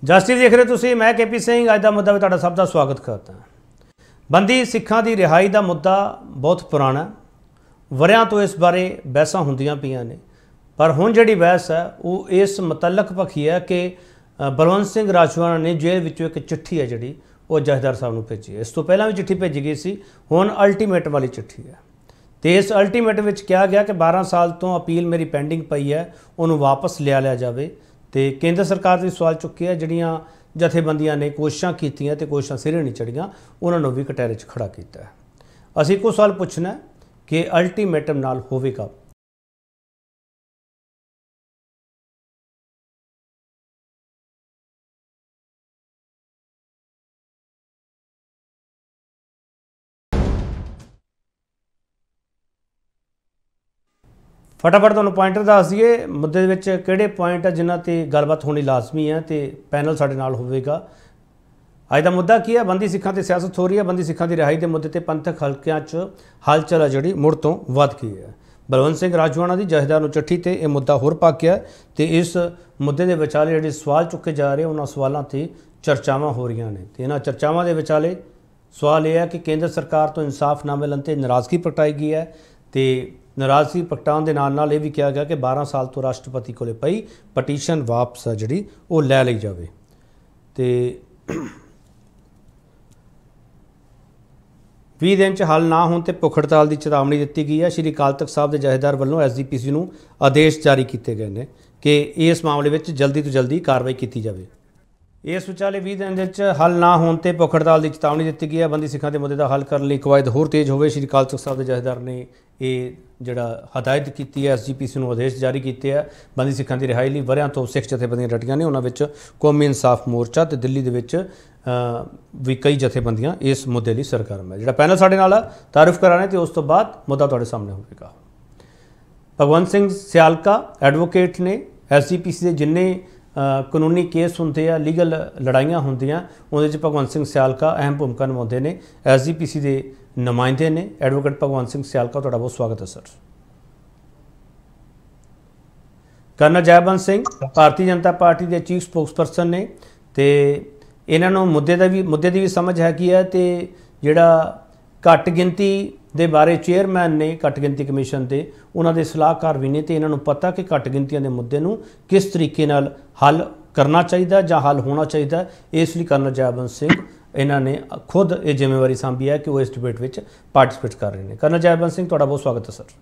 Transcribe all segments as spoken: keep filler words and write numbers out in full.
Justice ਦੇਖ ਰਹੇ ਤੁਸੀਂ, मैं के पी सिंह। अज का मुद्दा भी तुहाडा सब का स्वागत करता। बंदी सिखां की रिहाई का मुद्दा बहुत पुराना, वरियां तो इस बारे बहसां हुंदियां पईयां ने, पर हुण जिहड़ी बहस है वो इस मुतलक पखी है कि बलवंत सिंह राजवाना ने जेल विचों एक चिट्ठी है जिहड़ी वो जथेदार साहब नूं भेजी है। इस तो पहलां भी चिट्ठी भेजी गई सी, हुण अल्टीमेट वाली चिट्ठी है। तो इस अल्टीमेट विच कहा गया कि बारह साल तो अपील मेरी पेंडिंग पई है, उन्होंने वापस लिया लिया जाए। तो केंद्र सरकार भी सवाल चुकी है, जिहड़ियां जथेबंदियां ने कोशिशां कीतियां ते कोशिशां सिरे नहीं चढ़ियां, उन्होंने भी कटहरे च खड़ा किया है। असीं इक्को सवाल पुछना कि अल्टीमेटम नाल होवेगा फटाफट तुहानूं पॉइंटर दस दईए मुद्दे विच किहड़े पॉइंट है जिन्हां ते गलबात होनी लाजमी है, तो पैनल साडे नाल होवेगा। अज का मुद्दा की है, बंदी सिखां ते सियासत हो रही है। बंदी सिखां की रिहाई के मुद्दे ते पंथक हलकियां च हलचल है जिहड़ी मुड़ तो वध गई है। बलवंत सिंह राजवाना की जथेदार नूं चिट्ठी ते यह मुद्दा होर पाकिया है, तो इस मुद्दे के विचाले जिहड़े सवाल चुके जा रहे उन्होंने सवालों ते चर्चावां हो रही ने। तो इन्हां चर्चावां के विचाले सवाल यह है कि केंद्र सरकार तो इंसाफ ना मिलण ते नाराज़गी प्रगटाई गई है। तो नाराज़गी प्रगटाउण दे नाल नाल ये भी कहा गया कि बारह साल तो राष्ट्रपति कोले पई पटीशन वापस है जिहड़ी वो लै लई जावे। तो बीस दिन च हल ना होने ते भुख हड़ताल की चेतावनी दी गई है। श्री अकाल तख्त साहब के जथेदार वालों एस जी पी सी नूं आदेश जारी किए गए हैं कि इस मामले में जल्दी तो जल्दी कार्रवाई की जाए। इस विचाले बीस दिन च हल ना होने ते भुख हड़ताल की चेतावनी दी गई है। बंदी सिखां के मुद्दे का हल करने कवायद होर तेज़ होवे। श्री अकाल तख्त साहब के जथेदार ने ये जिहड़ा हदायत की है, एस जी पी सी नूं आदेश जारी किए है। बंदी सिखां की रिहाई लई वरियां तो सिख जथेबंदियां डटियां ने, उन्हां विच कौमी इंसाफ मोर्चा ते दिल्ली दे विच भी कई जथेबंदियां इस मुद्दे लई सरगर्म है। जिहड़ा पैनल साडे नाल तारीफ कराने तो उस तो बाद मुद्दा तुहाडे सामने होवेगा। भगवंत सिंह सियालका एडवोकेट ने एस जी पी सी के जिन्ने कानूनी केस होंदे आ, लीगल लड़ाइयां होंदियां, उहदे च भगवंत सिंह सियालका अहम भूमिका निभाते हैं। एस जी पी सी के नुमाइंदे ने एडवोकेट भगवंत सिंह सियालका, तुहाडा बहुत स्वागत है sir. Colonel जयबंत Singh Bharatiya Janata party के चीफ स्पोक्सपर्सन ने, तो इन्हों मुद्दे का भी मुद्दे की भी समझ हैगी है। तो जिहड़ा घट गिनती के बारे चेयरमैन ने घट गिनती कमीशन के, उन्होंने सलाहकार भी ने, तो इन्हों पता कि घट गिनतियों के मुद्दे नूं किस तरीके नाल हल करना चाहिए जां हल होना चाहिए। इसलिए कर्नल जयबंत सिंह इन्होंने खुद ये जिम्मेवारी सांभी है कि वो इस डिबेट में पार्टिसिपेट कर रहे हैं। कर्नल जयबंत सिंह, तुहाडा बहुत स्वागत है सर।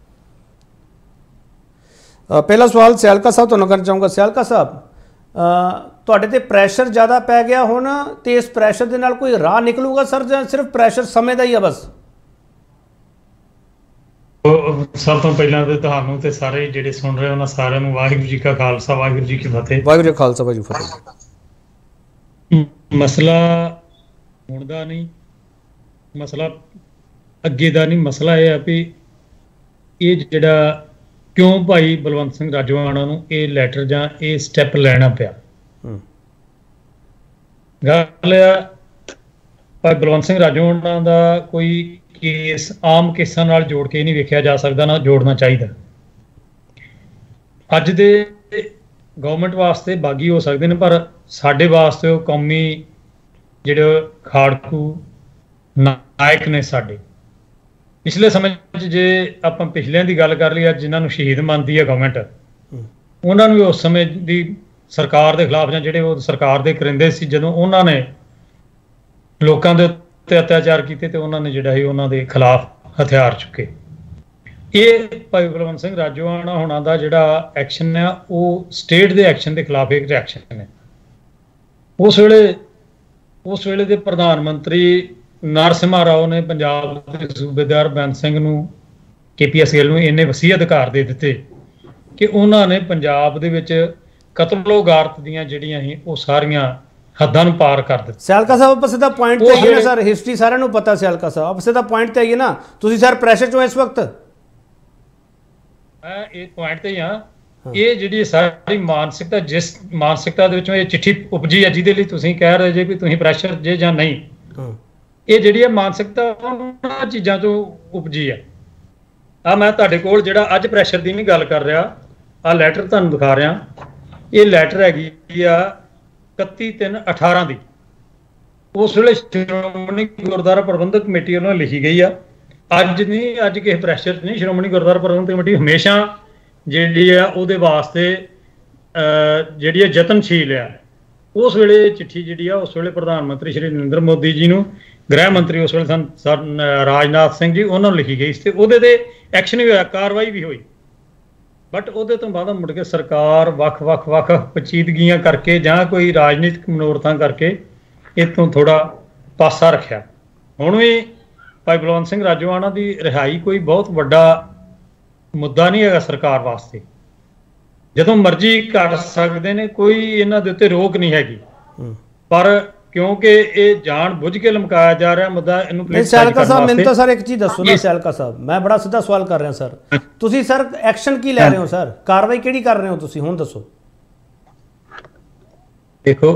पहला सवाल सियालका साहब तुहानूं करना चाहूँगा। सियालका साहब, तुहाडे ते प्रैशर ज़्यादा पै गया हुण, तो इस प्रैशर के नाल कोई राह निकलूगा सर, जां सिर्फ प्रैशर समय का ही है बस? सब तो पहला तो तुहानूं ते सारे जिहड़े सुन रहे उन्हां सारिआं नूं वाहिगुरू जी का खालसा वाहिगुरू जी की फतेह। वाहिगुरू जी का खालसा वाहिगुरू जी की फतेह। मसला हुण दा नहीं, मसला अगे दा नहीं, मसला यह है भी ये जिहड़ा क्यों भाई बलवंत सिंह राजवाना नूं ये लैटर जां ये स्टैप लैना पिया। गल भाई बलवंत सिंह राजवाना दा कोई केस आम केसां नाल जोड़ के नहीं वेखिया जा सकदा, ना जोड़ना चाहिए। अज दे गवर्नमेंट वास्ते बागी हो सकते हैं, पर साडे वास्ते वो कौमी जिहड़े खाड़कू नायक ने साडे। पिछले समय जे आपां पिछलियां दी गल कर लईए, जिन्हां नूं शहीद मनदी है गवर्नमेंट, उन्हां नूं उस समय दी सरकार के खिलाफ जां जिहड़े वो सरकार दे करिंदे सी, जदों उन्हां ने लोकां दे उत्ते अत्याचार कीते ते उन्हां ने जिहड़ा है उन्हां दे खिलाफ हथियार चुके। ये भाई बलवंत सिंह राजवाना होना दा जिहड़ा एक्शन है वो स्टेट के एक्शन के खिलाफ एक रिएक्शन है। उस वेले उस वेले दे प्रधानमंत्री नरसिम्हा राव ने पंजाब के सूबेदार बंद सिंह नूं के पी एस गिल नूं इन्ने वसीह अधिकार दे दिते कि उन्होंने पंजाब दे विच कतलो गारत दीआं जिहड़ियां ही वो सारियां हद्दां नूं पार कर दित्ता। सियालका साहब आप सीधा पॉइंट ते आइए ना सर, हिस्ट्री सारिआं नूं पता। सियालका साहब आप सीधा पॉइंट ते आइए ना, तुसीं सर प्रैशर चों इस वक्त। मैं एक पॉइंट ते ही हां। ये जिहड़ी सारी मानसिकता, जिस मानसिकता दे विचों ये चिट्ठी उपजी है, जिहदे लई तुसीं कह रहे जे भी तुसीं प्रैशर जे जां नहीं, ये जिहड़ी है मानसिकता उन्हां चीज़ां चों उपजी है। आ मैं तुहाडे कोल जिहड़ा अज प्रैशर दी नहीं गल कर रहा, आ लैटर तुहानूं दिखा रहा। ये लैटर हैगी आ इकत्ती तीन अठारह की उस वे श्रोमणी गुरुद्वारा प्रबंधक कमेटी वालों लिखी गई आ। अज नहीं, अज किसी प्रैशर च नहीं, श्रोमणी गुरुद्वारा प्रबंधक कमेटी हमेशा जी है वास्ते जी यतनशील है। उस वे चिट्ठी जी उस वे प्रधानमंत्री श्री नरेंद्र मोदी जी को, गृह मंत्री उस वे सन सर राजनाथ सिंह जी, उन्होंने लिखी गई तो वो एक्शन भी होया, कार्रवाई भी हुई। बट वो तो बाद मुड़ के सरकार वख वख वख पचीदगियां करके जां कोई राजनीतिक मनोरथां करके इतों थोड़ा पासा रखा। हुण भी भाई बलवंत सिंह राजोआणा की रिहाई कोई बहुत वड्डा मुद्दा नहीं है सरकार वास्ते, जदों मर्जी कर सकते हैं, कोई इन्हां दे उत्ते रोक नहीं हैगी। पर क्योंकि ये जान बुझ के लमकाया जा रहा मुद्दा, इनू सैलका साहब मैंने तो सर एक चीज दसो ना सैलका साहब, मैं बड़ा सीधा सवाल कर रहा सर, तुसी सर एक्शन की लै रहे हो सर, कार्रवाई किहड़ी कर रहे हो तुसी, हुण दसो। देखो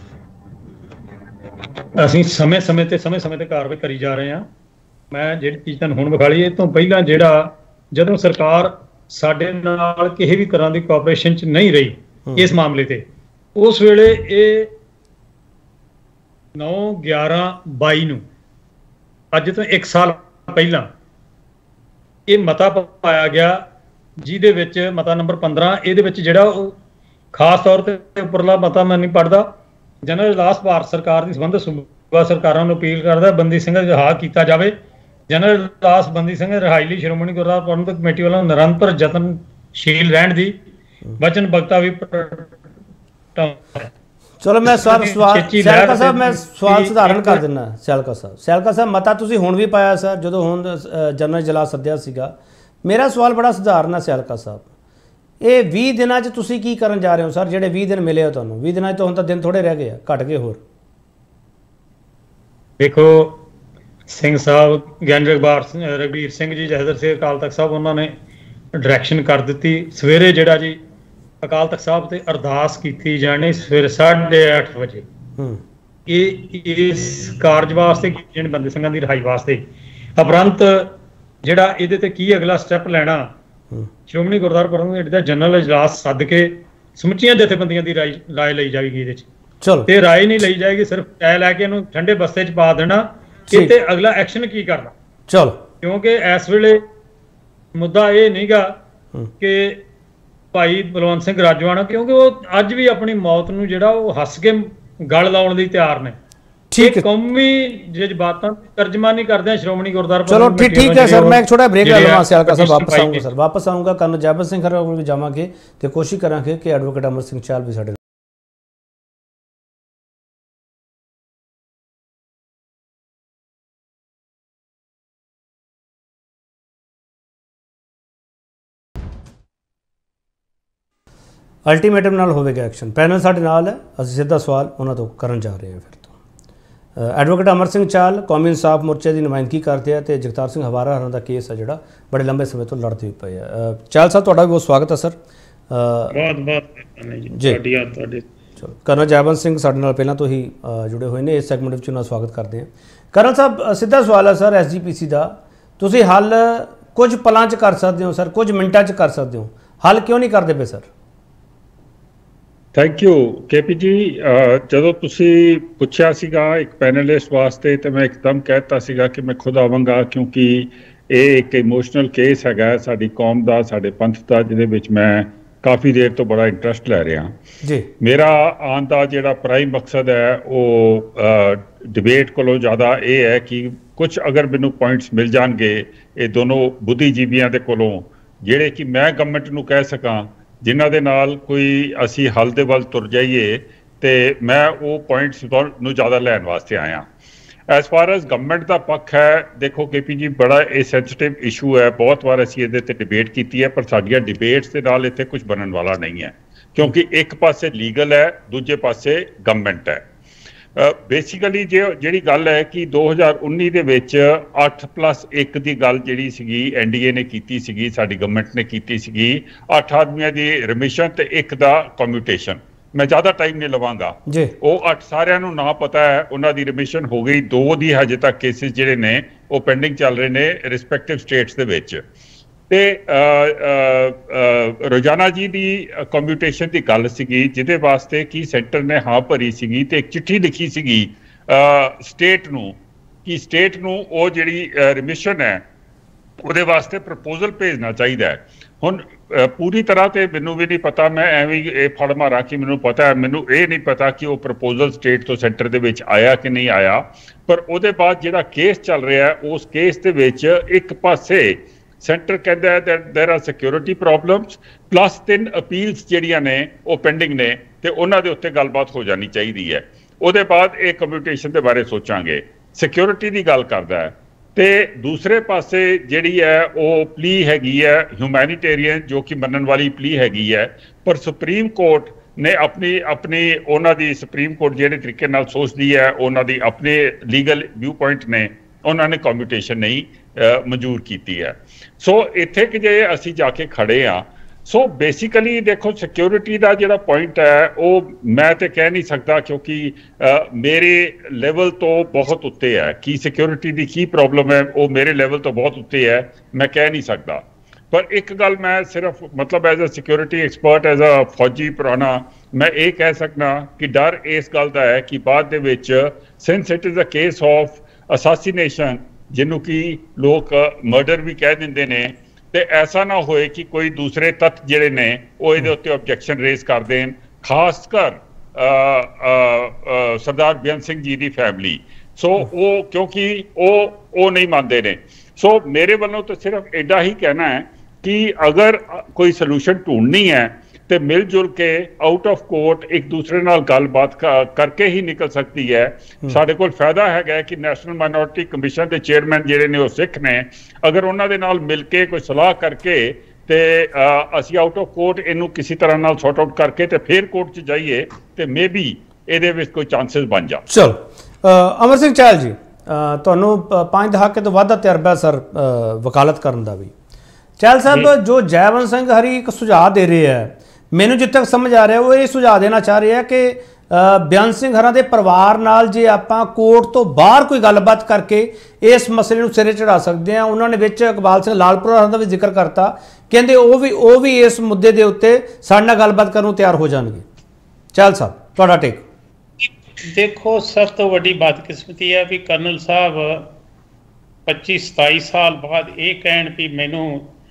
ਅਸੀਂ समय समय ਤੇ समय समय ਤੇ ਕਾਰਵਾਈ ਕਰੀ ਜਾ ਰਹੇ ਹਾਂ। ਮੈਂ ਜਿਹੜੀ ਚੀਜ਼ ਤੁਹਾਨੂੰ ਹੁਣ ਵਿਖਾਲੀ, ਇਹ ਤੋਂ ਪਹਿਲਾਂ ਜਿਹੜਾ ਜਦੋਂ ਸਰਕਾਰ ਸਾਡੇ ਨਾਲ ਕਿਸੇ ਵੀ ਤਰ੍ਹਾਂ ਦੀ ਕੋਆਪਰੇਸ਼ਨ ਚ ਨਹੀਂ ਰਹੀ ਇਸ ਮਾਮਲੇ ਤੇ, ਉਸ ਵੇਲੇ ਇਹ नौ ग्यारह बाई ਨੂੰ ਅੱਜ ਤੋਂ ਇੱਕ ਸਾਲ ਪਹਿਲਾਂ ਇਹ ਮਤਾ ਪਾਇਆ ਗਿਆ, ਜਿਹਦੇ ਵਿੱਚ ਮਤਾ ਨੰਬਰ ਪੰਦਰਾਂ, ਇਹਦੇ ਵਿੱਚ ਜਿਹੜਾ ਉਹ ਖਾਸ ਤੌਰ ਤੇ ਉੱਪਰਲਾ ਮਤਾ ਮੈਂ ਨਹੀਂ ਪੜ੍ਹਦਾ, ਜਨਰਲ ਇਜਲਾਸ ਭਾਰਤ ਸਰਕਾਰ ਦੀ ਸੰਬੰਧਿਤ ਸੂਬਾ ਸਰਕਾਰਾਂ ਨੂੰ ਅਪੀਲ ਕਰਦਾ ਬੰਦੀ ਸਿੰਘ ਰਿਹਾ ਕੀਤਾ ਜਾਵੇ। ਜਨਰਲ ਇਜਲਾਸ ਬੰਦੀ ਸਿੰਘ ਰਿਹਾਈ ਲਈ ਸ਼੍ਰੋਮਣੀ ਗੁਰਦੁਆਰਾ ਪ੍ਰਬੰਧਕ ਕਮੇਟੀ ਵੱਲੋਂ ਨਿਰੰਤਰ ਯਤਨਸ਼ੀਲ ਰਹਿਣ ਦੀ ਵਚਨਬੱਧਤਾ ਵੀ ਪ੍ਰਗਟਾਉਂਦਾ। चलो मैं सवाल सवाल सैलका साहब मैं सवाल सधारण कर देना। सैलका साहब सैलका साहब मता तुसीं हुण भी पाया सर, जो हुण जनरल इजलास सद्दिया सीगा। मेरा सवाल बड़ा सधारण है सैलका साहब, ये भी दिनों च तुसीं की करन जा रहे हो सर, जेडे भी दिन मिले हो तुहानूं, भी दिनों तो हुण तां दिन थोड़े रह गए, घट गए होर। देखो सिंह साहब ज्ञानी रघुवीर रघुवीर सिंह जी जहदर सिंह अकाल तख्त साहब उन्होंने डायरैक्शन कर दी, सवेरे जिहड़ा जी अकाल तख्त साहब से अरदास की जानी सवेरे साढ़े अठ बजे, ये इस कारज वास्ते जिन बंदी सिंह की रिहाई वास्ते। उपरंत जिहड़ा इहदे ते की अगला स्टैप लैना, श्रोमणी गुरुद्वारा प्रबंधक कमेटी दा जनरल इजलास सद के समुचियां जथेबंदियां दी राय राय लई जाएगी। इहदे च चलो ते राय नहीं लई जाएगी, सिर्फ राय लैके इहनूं ठंडे बस्ते च पा देना कि ते अगला एक्शन की करना। चलो क्योंकि इस वेले मुद्दा ये नहींगा कि भाई बलवंत सिंह राजोआणा, क्योंकि वो अज भी अपनी मौत नूं जिहड़ा वो हस के गल लाउण लई तैयार ने। ठीक है, कौमी जज्बातां तर्जमानी करदे श्रोमणी गुरुद्वारा। चलो ठीक ठीक है सर, मैं एक छोटा ब्रेक ले लवां, सैलका साहब वापस आऊंगा सर, वापस आऊंगा कर्नल जयबंद सिंह खरे कोल भी जावांगे ते कोशिश करांगे कि एडवोकेट अमर सिंह चाल भी साडे अल्टीमेटम नाल होवेगा एक्शन। पैनल साडे नाल है, असीं सीधा सवाल उन्हां तों करन जा रहे हैं। फिर तो एडवोकेट अमर सिंह चाल कौमी इंसाफ मोर्चे की नुमाइंदगी करते हैं, तो जगतार सिंह हवारा हरां दा केस है जिहड़ा बड़े लंबे समय तो लड़ते हुए पे है। चाल साहब तुहाडा बहुत स्वागत है सर। बहुत बहुत जी। चलो कर्नल जयबंद सिंह साडे नाल पहलां तो ही जुड़े हुए हैं, इस सैगमेंट विच उन्हां दा स्वागत करते हैं। कर्नल साहब सीधा सवाल है sir, S G P C का तुसीं हल कुछ पलां च कर सकते हो सर, कुछ मिनटां च कर सकते हो, हल क्यों नहीं करते पे sir? Thank you K P ji. ਜਦੋਂ ਤੁਸੀਂ ਪੁੱਛਿਆ ਸੀਗਾ ਇੱਕ ਪੈਨਲਿਸਟ ਵਾਸਤੇ ਤੇ ਮੈਂ ਇੱਕਦਮ ਕਹਿਤਾ ਸੀਗਾ ਕਿ ਮੈਂ ਖੁਦ ਆਵਾਂਗਾ, ਕਿਉਂਕਿ ਇਹ ਇੱਕ ਇਮੋਸ਼ਨਲ ਕੇਸ ਹੈਗਾ ਸਾਡੀ ਕੌਮ ਦਾ, ਸਾਡੇ ਪੰਥ ਦਾ, ਜਿਹਦੇ ਵਿੱਚ ਮੈਂ ਕਾਫੀ ਦੇਰ ਤੋਂ ਬੜਾ ਇੰਟਰਸਟ ਲੈ ਰਿਹਾ ਜੀ। ਮੇਰਾ ਆਉਣ ਦਾ ਜਿਹੜਾ ਪ੍ਰਾਈਮ ਮਕਸਦ ਹੈ ਉਹ ਡਿਬੇਟ ਕੋਲੋਂ ਜ਼ਿਆਦਾ ਇਹ ਹੈ ਕਿ ਕੁਝ ਅਗਰ ਮੈਨੂੰ ਪੁਆਇੰਟਸ ਮਿਲ ਜਾਣਗੇ ਇਹ ਦੋਨੋਂ ਬੁੱਧੀਜੀਵੀਆਂ ਦੇ ਕੋਲੋਂ, ਜਿਹੜੇ ਕਿ ਮੈਂ ਗਵਰਨਮੈਂਟ ਨੂੰ ਕਹਿ ਸਕਾਂ, ਜਿਨ੍ਹਾਂ ਦੇ ਨਾਲ ਕੋਈ ਅਸੀਂ ਹੱਲ ਦੇ ਵੱਲ ਤੁਰ ਜਾਈਏ, ਤੇ ਮੈਂ ਉਹ ਪੁਆਇੰਟਸ ਨੂੰ ਜ਼ਿਆਦਾ ਲੈਣ ਵਾਸਤੇ ਆਇਆ। ਐਸ ਫਾਰ ਐਜ਼ ਗਵਰਨਮੈਂਟ ਦਾ ਪੱਖ ਹੈ, ਦੇਖੋ ਕੇ ਪੀ ਜੀ ਬੜਾ ਇਹ ਸੈਂਸਿਟਿਵ ਇਸ਼ੂ ਹੈ, ਬਹੁਤ ਵਾਰ ਅਸੀਂ ਇਹਦੇ ਤੇ ਡਿਬੇਟ ਕੀਤੀ ਹੈ, ਪਰ ਸਾਡੀਆਂ ਡਿਬੇਟਸ ਦੇ ਨਾਲ ਇੱਥੇ ਕੁਝ ਬਣਨ ਵਾਲਾ ਨਹੀਂ ਹੈ, ਕਿਉਂਕਿ ਇੱਕ ਪਾਸੇ ਲੀਗਲ ਹੈ, ਦੂਜੇ ਪਾਸੇ ਗਵਰਨਮੈਂਟ ਹੈ। ਬੇਸਿਕਲੀ ਜੇ ਜਿਹੜੀ ਗੱਲ ਹੈ ਕਿ ਦੋ ਹਜ਼ਾਰ ਉੱਨੀ ਦੇ ਵਿੱਚ ਅੱਠ ਪਲੱਸ ਇੱਕ ਦੀ ਗੱਲ ਜਿਹੜੀ ਸੀਗੀ ਐਨ ਡੀ ਏ ਨੇ ਕੀਤੀ ਸੀਗੀ, ਸਾਡੀ ਗਵਰਨਮੈਂਟ ਨੇ ਕੀਤੀ ਸੀਗੀ, ਅੱਠ ਆਦਮੀਆਂ ਦੀ ਰਿਮਿਸ਼ਨ ਤੇ ਇੱਕ ਦਾ ਕਮਿਊਟੇਸ਼ਨ। ਮੈਂ ਜ਼ਿਆਦਾ ਟਾਈਮ ਨਹੀਂ ਲਵਾਂਗਾ, ਉਹ ਅੱਠ ਸਾਰਿਆਂ ਨੂੰ ਨਾ ਪਤਾ ਹੈ, ਉਹਨਾਂ ਦੀ ਰਿਮਿਸ਼ਨ ਹੋ ਗਈ, ਦੋ ਦੀ ਹਜੇ ਤੱਕ ਕੇਸਿਸ ਜਿਹੜੇ ਨੇ ਉਹ ਪੈਂਡਿੰਗ ਚੱਲ ਰਹੇ ਨੇ ਰਿਸਪੈਕਟਿਵ ਸਟੇਟਸ ਦੇ ਵਿੱਚ। ਤੇ ਰੋਜ਼ਾਨਾ ਜੀ ਦੀ ਕੰਪਿਊਟੇਸ਼ਨ ਦੀ ਗੱਲ ਸੀਗੀ, ਜਿਹਦੇ ਵਾਸਤੇ ਕੀ ਸੈਂਟਰ ਨੇ ਹਾਂ ਭਰੀ ਸੀਗੀ ਤੇ ਇੱਕ ਚਿੱਠੀ ਲਿਖੀ ਸੀਗੀ ਸਟੇਟ ਨੂੰ ਕਿ ਸਟੇਟ ਨੂੰ ਉਹ ਜਿਹੜੀ ਰਿਮਿਸ਼ਨ ਹੈ ਉਹਦੇ ਵਾਸਤੇ ਪ੍ਰਪੋਜ਼ਲ ਭੇਜਣਾ ਚਾਹੀਦਾ ਹੈ। ਹੁਣ ਪੂਰੀ ਤਰ੍ਹਾਂ ਤੇ ਮੈਨੂੰ ਵੀ ਨਹੀਂ ਪਤਾ, ਮੈਂ ਐਵੇਂ ਇਹ ਫੜ ਮਾਰਾਂ ਕਿ ਮੈਨੂੰ ਪਤਾ ਹੈ, ਮੈਨੂੰ ਇਹ ਨਹੀਂ ਪਤਾ ਕਿ ਉਹ ਪ੍ਰਪੋਜ਼ਲ ਸਟੇਟ ਤੋਂ ਸੈਂਟਰ ਦੇ ਵਿੱਚ ਆਇਆ ਕਿ ਨਹੀਂ ਆਇਆ। ਪਰ ਉਹਦੇ ਬਾਅਦ ਜਿਹੜਾ ਕੇਸ ਚੱਲ ਰਿਹਾ ਉਸ ਕੇਸ ਦੇ ਵਿੱਚ ਇੱਕ ਪਾਸੇ ਸੈਂਟਰ ਕਹਿੰਦਾ ਹੈ that there are security problems plus ਤਿੰਨ ਅਪੀਲਸ ਜਿਹੜੀਆਂ ਨੇ ਉਹ ਪੈਂਡਿੰਗ ਨੇ ਤੇ ਉਹਨਾਂ ਦੇ ਉੱਤੇ ਗੱਲਬਾਤ ਹੋ ਜਾਣੀ ਚਾਹੀਦੀ ਹੈ। ਉਹਦੇ ਬਾਅਦ ਇਹ ਕੰਪਿਊਟੇਸ਼ਨ ਦੇ ਬਾਰੇ ਸੋਚਾਂਗੇ। ਸਿਕਿਉਰਿਟੀ ਦੀ ਗੱਲ ਕਰਦਾ ਹੈ ਤੇ ਦੂਸਰੇ ਪਾਸੇ ਜਿਹੜੀ ਹੈ ਉਹ ਪਲੀ ਹੈਗੀ ਹੈ ਹਿਊਮੈਨੀਟੇਰੀਅਨ, ਜੋ ਕਿ ਮੰਨਣ ਵਾਲੀ ਪਲੀ ਹੈਗੀ ਹੈ। ਪਰ ਸੁਪਰੀਮ ਕੋਰਟ ਨੇ ਆਪਣੀ ਆਪਣੀ ਉਹਨਾਂ ਦੀ ਸੁਪਰੀਮ ਕੋਰਟ ਜਿਹੜੇ ਤਰੀਕੇ ਨਾਲ ਸੋਚਦੀ ਹੈ, ਉਹਨਾਂ ਦੀ ਆਪਣੇ ਲੀਗਲ ਵਿਊ ਪੁਆਇੰਟ ਨੇ, ਉਹਨਾਂ ਨੇ ਕੰਪਿਊਟੇਸ਼ਨ ਨਹੀਂ ਮਨਜ਼ੂਰ ਕੀਤੀ ਹੈ। ਸੋ ਇੱਥੇ ਕਿ ਜੇ ਅਸੀਂ ਜਾ ਕੇ ਖੜੇ ਹਾਂ, ਸੋ ਬੇਸਿਕਲੀ ਦੇਖੋ ਸਿਕਿਉਰਿਟੀ ਦਾ ਜਿਹੜਾ ਪੁਆਇੰਟ ਹੈ ਉਹ ਮੈਂ ਤੇ ਕਹਿ ਨਹੀਂ ਸਕਦਾ, ਕਿਉਂਕਿ ਮੇਰੇ ਲੈਵਲ ਤੋਂ ਬਹੁਤ ਉੱਤੇ ਹੈ। ਕੀ ਸਿਕਿਉਰਿਟੀ ਦੀ ਕੀ ਪ੍ਰੋਬਲਮ ਹੈ ਉਹ ਮੇਰੇ ਲੈਵਲ ਤੋਂ ਬਹੁਤ ਉੱਤੇ ਹੈ, ਮੈਂ ਕਹਿ ਨਹੀਂ ਸਕਦਾ। ਪਰ ਇੱਕ ਗੱਲ ਮੈਂ ਸਿਰਫ ਮਤਲਬ as a security expert, as a ਫੌਜੀ ਪੁਰਾਣਾ, ਮੈਂ ਇਹ ਕਹਿ ਸਕਦਾ ਕਿ ਡਰ ਇਸ ਗੱਲ ਦਾ ਹੈ ਕਿ ਬਾਅਦ ਦੇ ਵਿੱਚ since it is a case of assassination, ਜਿਹਨੂੰ ਕਿ ਲੋਕ ਮਰਡਰ ਵੀ ਕਹਿ ਦਿੰਦੇ ਨੇ, ਤੇ ਐਸਾ ਨਾ ਹੋਏ ਕਿ ਕੋਈ ਦੂਸਰੇ ਤੱਤ ਜਿਹੜੇ ਨੇ ਉਹ ਇਹਦੇ ਉੱਤੇ ਆਬਜੈਕਸ਼ਨ ਰੇਜ਼ ਕਰ ਦੇਣ, ਖਾਸ ਕਰ ਸਰਦਾਰ ਬੇਅੰਤ ਸਿੰਘ ਜੀ ਦੀ ਫੈਮਿਲੀ। ਸੋ ਉਹ ਕਿਉਂਕਿ ਉਹ ਉਹ ਨਹੀਂ ਮੰਨਦੇ ਨੇ। ਸੋ ਮੇਰੇ ਵੱਲੋਂ ਤਾਂ ਸਿਰਫ ਐਡਾ ਹੀ ਕਹਿਣਾ ਹੈ ਕਿ ਅਗਰ ਕੋਈ ਸੋਲੂਸ਼ਨ ਢੂੰਢਣੀ ਹੈ ਤੇ ਮਿਲ ਜੁਲ ਕੇ ਆਊਟ ਆਫ ਕੋਰਟ ਇੱਕ ਦੂਸਰੇ ਨਾਲ ਗੱਲਬਾਤ ਕਰਕੇ ਹੀ ਨਿਕਲ ਸਕਦੀ ਹੈ। ਸਾਡੇ ਕੋਲ ਫਾਇਦਾ ਹੈਗਾ ਕਿ ਨੈਸ਼ਨਲ ਮਾਈਨੋਰਿਟੀ ਕਮਿਸ਼ਨ ਦੇ ਚੇਅਰਮੈਨ ਜਿਹੜੇ ਨੇ ਉਹ ਸਿੱਖ ਨੇ, ਅਗਰ ਉਹਨਾਂ ਦੇ ਨਾਲ ਮਿਲ ਕੇ ਕੋਈ ਸਲਾਹ ਕਰਕੇ ਤੇ ਅਸੀਂ ਆਊਟ ਆਫ ਕੋਰਟ ਇਹਨੂੰ ਕਿਸੇ ਤਰ੍ਹਾਂ ਨਾਲ ਸੌਟ ਆਊਟ ਕਰਕੇ ਤੇ ਫਿਰ ਕੋਰਟ 'ਚ ਜਾਈਏ ਤੇ ਮੇ ਬੀ ਇਹਦੇ ਵਿੱਚ ਕੋਈ ਚਾਂਸਸ ਬਣ ਜਾਣ। ਚਲੋ ਅਮਰ ਸਿੰਘ ਚਾਹਲ ਜੀ, ਤੁਹਾਨੂੰ ਪੰਜ ਦਹਾਕੇ ਤੋਂ ਵੱਧ ਦਾ ਤਜਰਬਾ ਸਰ ਵਕਾਲਤ ਕਰਨ ਦਾ ਵੀ। ਚਾਹਲ ਸਾਹਿਬ, ਜੋ ਜੈਵੰਤ ਸਿੰਘ ਹਰੀ ਇੱਕ ਸੁਝਾਅ ਦੇ ਰਹੇ ਹੈ, ਮੈਨੂੰ ਜਿੱਥੇ ਤੱਕ ਸਮਝ ਆ ਰਿਹਾ ਉਹ ਇਹ ਸੁਝਾਅ ਦੇਣਾ ਚਾਹ ਰਿਹਾ ਕਿ ਬੇਅੰਤ ਸਿੰਘ ਹਰਾਂ ਦੇ ਪਰਿਵਾਰ ਨਾਲ ਜੇ ਆਪਾਂ ਕੋਰਟ ਤੋਂ ਬਾਹਰ ਕੋਈ ਗੱਲਬਾਤ ਕਰਕੇ ਇਸ ਮਸਲੇ ਨੂੰ ਸਿਰੇ ਚੜਾ ਸਕਦੇ ਹਾਂ। ਉਹਨਾਂ ਨੇ ਵਿੱਚ ਇਕਬਾਲ ਸਿੰਘ ਲਾਲਪੁਰਾ ਹਰਾਂ ਦਾ ਵੀ ਜ਼ਿਕਰ ਕਰਤਾ, ਕਹਿੰਦੇ ਉਹ ਵੀ ਉਹ ਵੀ ਇਸ ਮੁੱਦੇ ਦੇ ਉੱਤੇ ਸਾਡੇ ਨਾਲ ਗੱਲਬਾਤ ਕਰਨ ਨੂੰ ਤਿਆਰ ਹੋ ਜਾਣਗੇ। ਚਾਹਲ ਸਾਹਿਬ, ਤੁਹਾਡਾ ਟੇਕ। ਦੇਖੋ, ਸਭ ਤੋਂ ਵੱਡੀ ਬਦਕਿਸਮਤੀ ਹੈ ਵੀ ਕਰਨਲ ਸਾਹਿਬ ਪੱਚੀ ਸਤਾਈ ਸਾਲ ਬਾਅਦ ਇਹ ਕਹਿਣ ਵੀ ਮੈਨੂੰ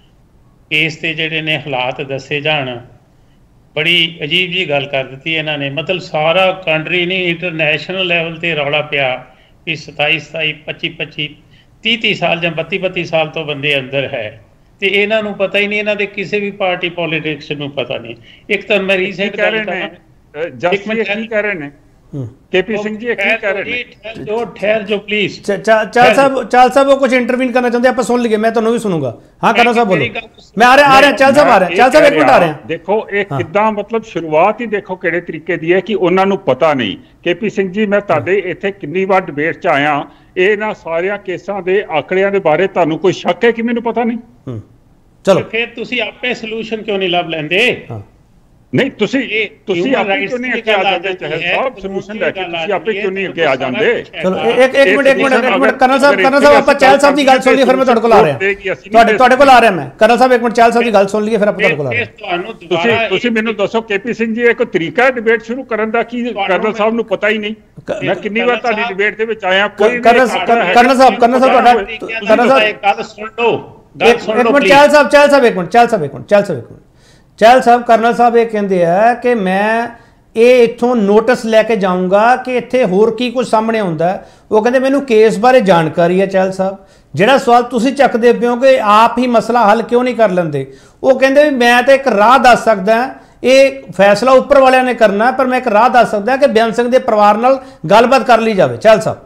ਕੇਸ ਦੇ ਜਿਹੜੇ ਨੇ ਹਾਲਾਤ ਦੱਸੇ ਜਾਣ। ਬੜੀ ਅਜੀਬ ਜੀ ਗੱਲ ਕਰ ਦਿੱਤੀ ਇਹਨਾਂ ਨੇ। ਮਤਲਬ ਸਾਰਾ ਕੰਟਰੀ ਨਹੀਂ, ਇੰਟਰਨੈਸ਼ਨਲ ਲੈਵਲ ਤੇ ਰੌਲਾ ਪਿਆ ਵੀ ਸਤਾਈ ਸਤਾਈ ਪੱਚੀ ਪੱਚੀ ਤੀਹ ਤੀਹ ਸਾਲ ਜਾਂ ਬੱਤੀ ਬੱਤੀ ਸਾਲ ਤੋਂ ਬੰਦੇ ਅੰਦਰ ਹੈ ਤੇ ਇਹਨਾਂ ਨੂੰ ਪਤਾ ਹੀ ਨਹੀਂ, ਇਹਨਾਂ ਦੇ ਕਿਸੇ ਵੀ ਪਾਰਟੀ ਪੋਲੀਟਿਕਸ ਨੂੰ ਪਤਾ ਨਹੀਂ। ਇੱਕ ਤਾਂ ਮੈਂ ਰੀਸੈਂਟ ਕਰ ਰਿਹਾ ਹਾਂ, ਜਸਟ ਕੀ ਕਰ ਰਹੇ ਨੇ केपी सिंह जी, ਕੀ ਕਰ ਰਹੇ ਨੇ? ਜੋ ਠਹਿਰ ਜੋ ਪਲੀਜ਼। ਚਾਲ ਸਾਹਿਬ, ਚਾਲ ਸਾਹਿਬ ਉਹ ਕੁਝ ਇੰਟਰਵੀਨ ਕਰਨਾ ਚਾਹੁੰਦੇ, ਆਪਾਂ ਸੁਣ ਲਈਏ, ਮੈਂ ਤੁਹਾਨੂੰ ਵੀ ਸੁਣੂਗਾ। ਹਾਂ ਕਰਨਾ ਸਾਹਿਬ ਬੋਲੋ। ਮੈਂ ਆ ਰਿਹਾ ਆ ਰਿਹਾ ਚਾਲ ਸਾਹਿਬ ਆ ਰਿਹਾ ਚਾਲ ਸਾਹਿਬ ਇੱਕ ਮਿੰਟ ਆ ਰਿਹਾ। ਦੇਖੋ ਇਹ ਕਿੱਦਾਂ ਮਤਲਬ ਸ਼ੁਰੂਆਤ ਹੀ ਦੇਖੋ ਕਿਹੜੇ ਤਰੀਕੇ ਦੀ ਹੈ ਕਿ ਉਹਨਾਂ ਨੂੰ ਪਤਾ ਨਹੀਂ। ਕੇਪੀ ਸਿੰਘ ਜੀ, ਮੈਂ ਤੁਹਾਡੇ ਇੱਥੇ ਕਿੰਨੀ ਵਾਰ ਡਿਬੇਟ 'ਚ ਆਇਆ, ਇਹਨਾਂ ਸਾਰਿਆਂ ਕੇਸਾਂ ਦੇ ਆંકੜਿਆਂ ਦੇ ਬਾਰੇ ਤੁਹਾਨੂੰ ਕੋਈ ਸ਼ੱਕ ਹੈ ਕਿ ਮੈਨੂੰ ਪਤਾ ਨਹੀਂ? ਚਲੋ ਫਿਰ ਤੁਸੀਂ ਆਪੇ ਸੋਲੂਸ਼ਨ ਕਿਉਂ ਨਹੀਂ ਲੱਭ ਲੈਂਦੇ? ਨਹੀਂ ਤੁਸੀਂ ਤੁਸੀਂ ਆਪੇ ਕਿਉਂ ਨਹੀਂ ਅੱਗੇ ਆ ਜਾਂਦੇ? ਚਾਹੇ ਸਭ ਸੋਲੂਸ਼ਨ ਲੈ ਕੇ ਤੁਸੀਂ ਆਪੇ ਕਿਉਂ ਨਹੀਂ ਅੱਗੇ ਆ ਜਾਂਦੇ? ਚਲੋ ਇੱਕ ਇੱਕ ਮਿੰਟ ਇੱਕ ਮਿੰਟ ਇੱਕ minute colonel Sahib, colonel Sahib ਆਪਾਂ ਚਾਹਲ ਸਾਹਿਬ ਦੀ ਗੱਲ ਸੁਣ ਲਈ, ਫਿਰ ਮੈਂ ਤੁਹਾਡੇ ਕੋਲ ਆ ਰਿਹਾ। ਤੁਹਾਡੇ ਤੁਹਾਡੇ ਕੋਲ ਆ ਰਿਹਾ ਮੈਂ। ਕਰਨਲ ਸਾਹਿਬ ਇੱਕ ਮਿੰਟ ਚਾਹਲ ਸਾਹਿਬ ਦੀ ਗੱਲ ਸੁਣ ਲਈਏ, ਫਿਰ ਆਪਾਂ ਤੁਹਾਡੇ ਕੋਲ ਆ ਰਹੇ। ਤੁਸੀਂ ਤੁਸੀਂ ਮੈਨੂੰ ਦੱਸੋ ਕੇਪੀ ਸਿੰਘ ਜੀ, ਇੱਕ ਤਰੀਕਾ ਡਿਬੇਟ ਸ਼ੁਰੂ ਕਰਨ ਦਾ ਕੀ ਕਰਨਲ ਸਾਹਿਬ ਨੂੰ ਪਤਾ ਹੀ ਨਹੀਂ? ਮੈਂ ਕਿੰਨੀ ਵਾਰ ਤੁਹਾਡੀ ਡਿਬੇਟ ਦੇ ਵਿੱਚ ਆਇਆ, ਕੋਈ ਕਰਨਲ ਸਾਹਿਬ ਕਰਨਲ ਸਾਹਿਬ ਤੁਹਾਡਾ ਕਰਨਲ ਸਾਹਿਬ ਗੱਲ ਸੁਣ ਲਓ, ਗੱਲ ਸੁਣ ਲਓ। ਇੱਕ ਮਿੰਟ ਚਾਹਲ ਸਾਹਿਬ, ਚਾਹਲ ਸਾਹਿਬ ਇੱਕ ਮਿੰਟ, ਚਾਹਲ ਸਾਹਿਬ ਇੱਕ ਮਿੰਟ, ਚਾਹਲ ਸਾਹਿਬ ਇੱਕ ਮਿੰਟ। ਚਾਹਲ ਸਾਹਿਬ, ਕਰਨਲ ਸਾਹਿਬ ਇਹ ਕਹਿੰਦੇ ਆ ਕਿ ਮੈਂ ਇਹ ਇੱਥੋਂ ਨੋਟਿਸ ਲੈ ਕੇ ਜਾਊਂਗਾ ਕਿ ਇੱਥੇ ਹੋਰ ਕੀ ਕੁਝ ਸਾਹਮਣੇ ਆਉਂਦਾ। ਉਹ ਕਹਿੰਦੇ ਮੈਨੂੰ ਕੇਸ ਬਾਰੇ ਜਾਣਕਾਰੀ ਹੈ। ਚਾਹਲ ਸਾਹਿਬ, ਜਿਹੜਾ ਸਵਾਲ ਤੁਸੀਂ ਚੱਕਦੇ ਪਿਓ ਕਿ ਆਪ ਹੀ ਮਸਲਾ ਹੱਲ ਕਿਉਂ ਨਹੀਂ ਕਰ ਲੈਂਦੇ, ਉਹ ਕਹਿੰਦੇ ਵੀ ਮੈਂ ਤਾਂ ਇੱਕ ਰਾਹ ਦੱਸ ਸਕਦਾ, ਇਹ ਫੈਸਲਾ ਉੱਪਰ ਵਾਲਿਆਂ ਨੇ ਕਰਨਾ, ਪਰ ਮੈਂ ਇੱਕ ਰਾਹ ਦੱਸ ਸਕਦਾ ਕਿ ਬੇਅੰਤ ਸਿੰਘ ਦੇ ਪਰਿਵਾਰ ਨਾਲ ਗੱਲਬਾਤ ਕਰ ਲਈ ਜਾਵੇ। ਚਾਹਲ ਸਾਹਿਬ,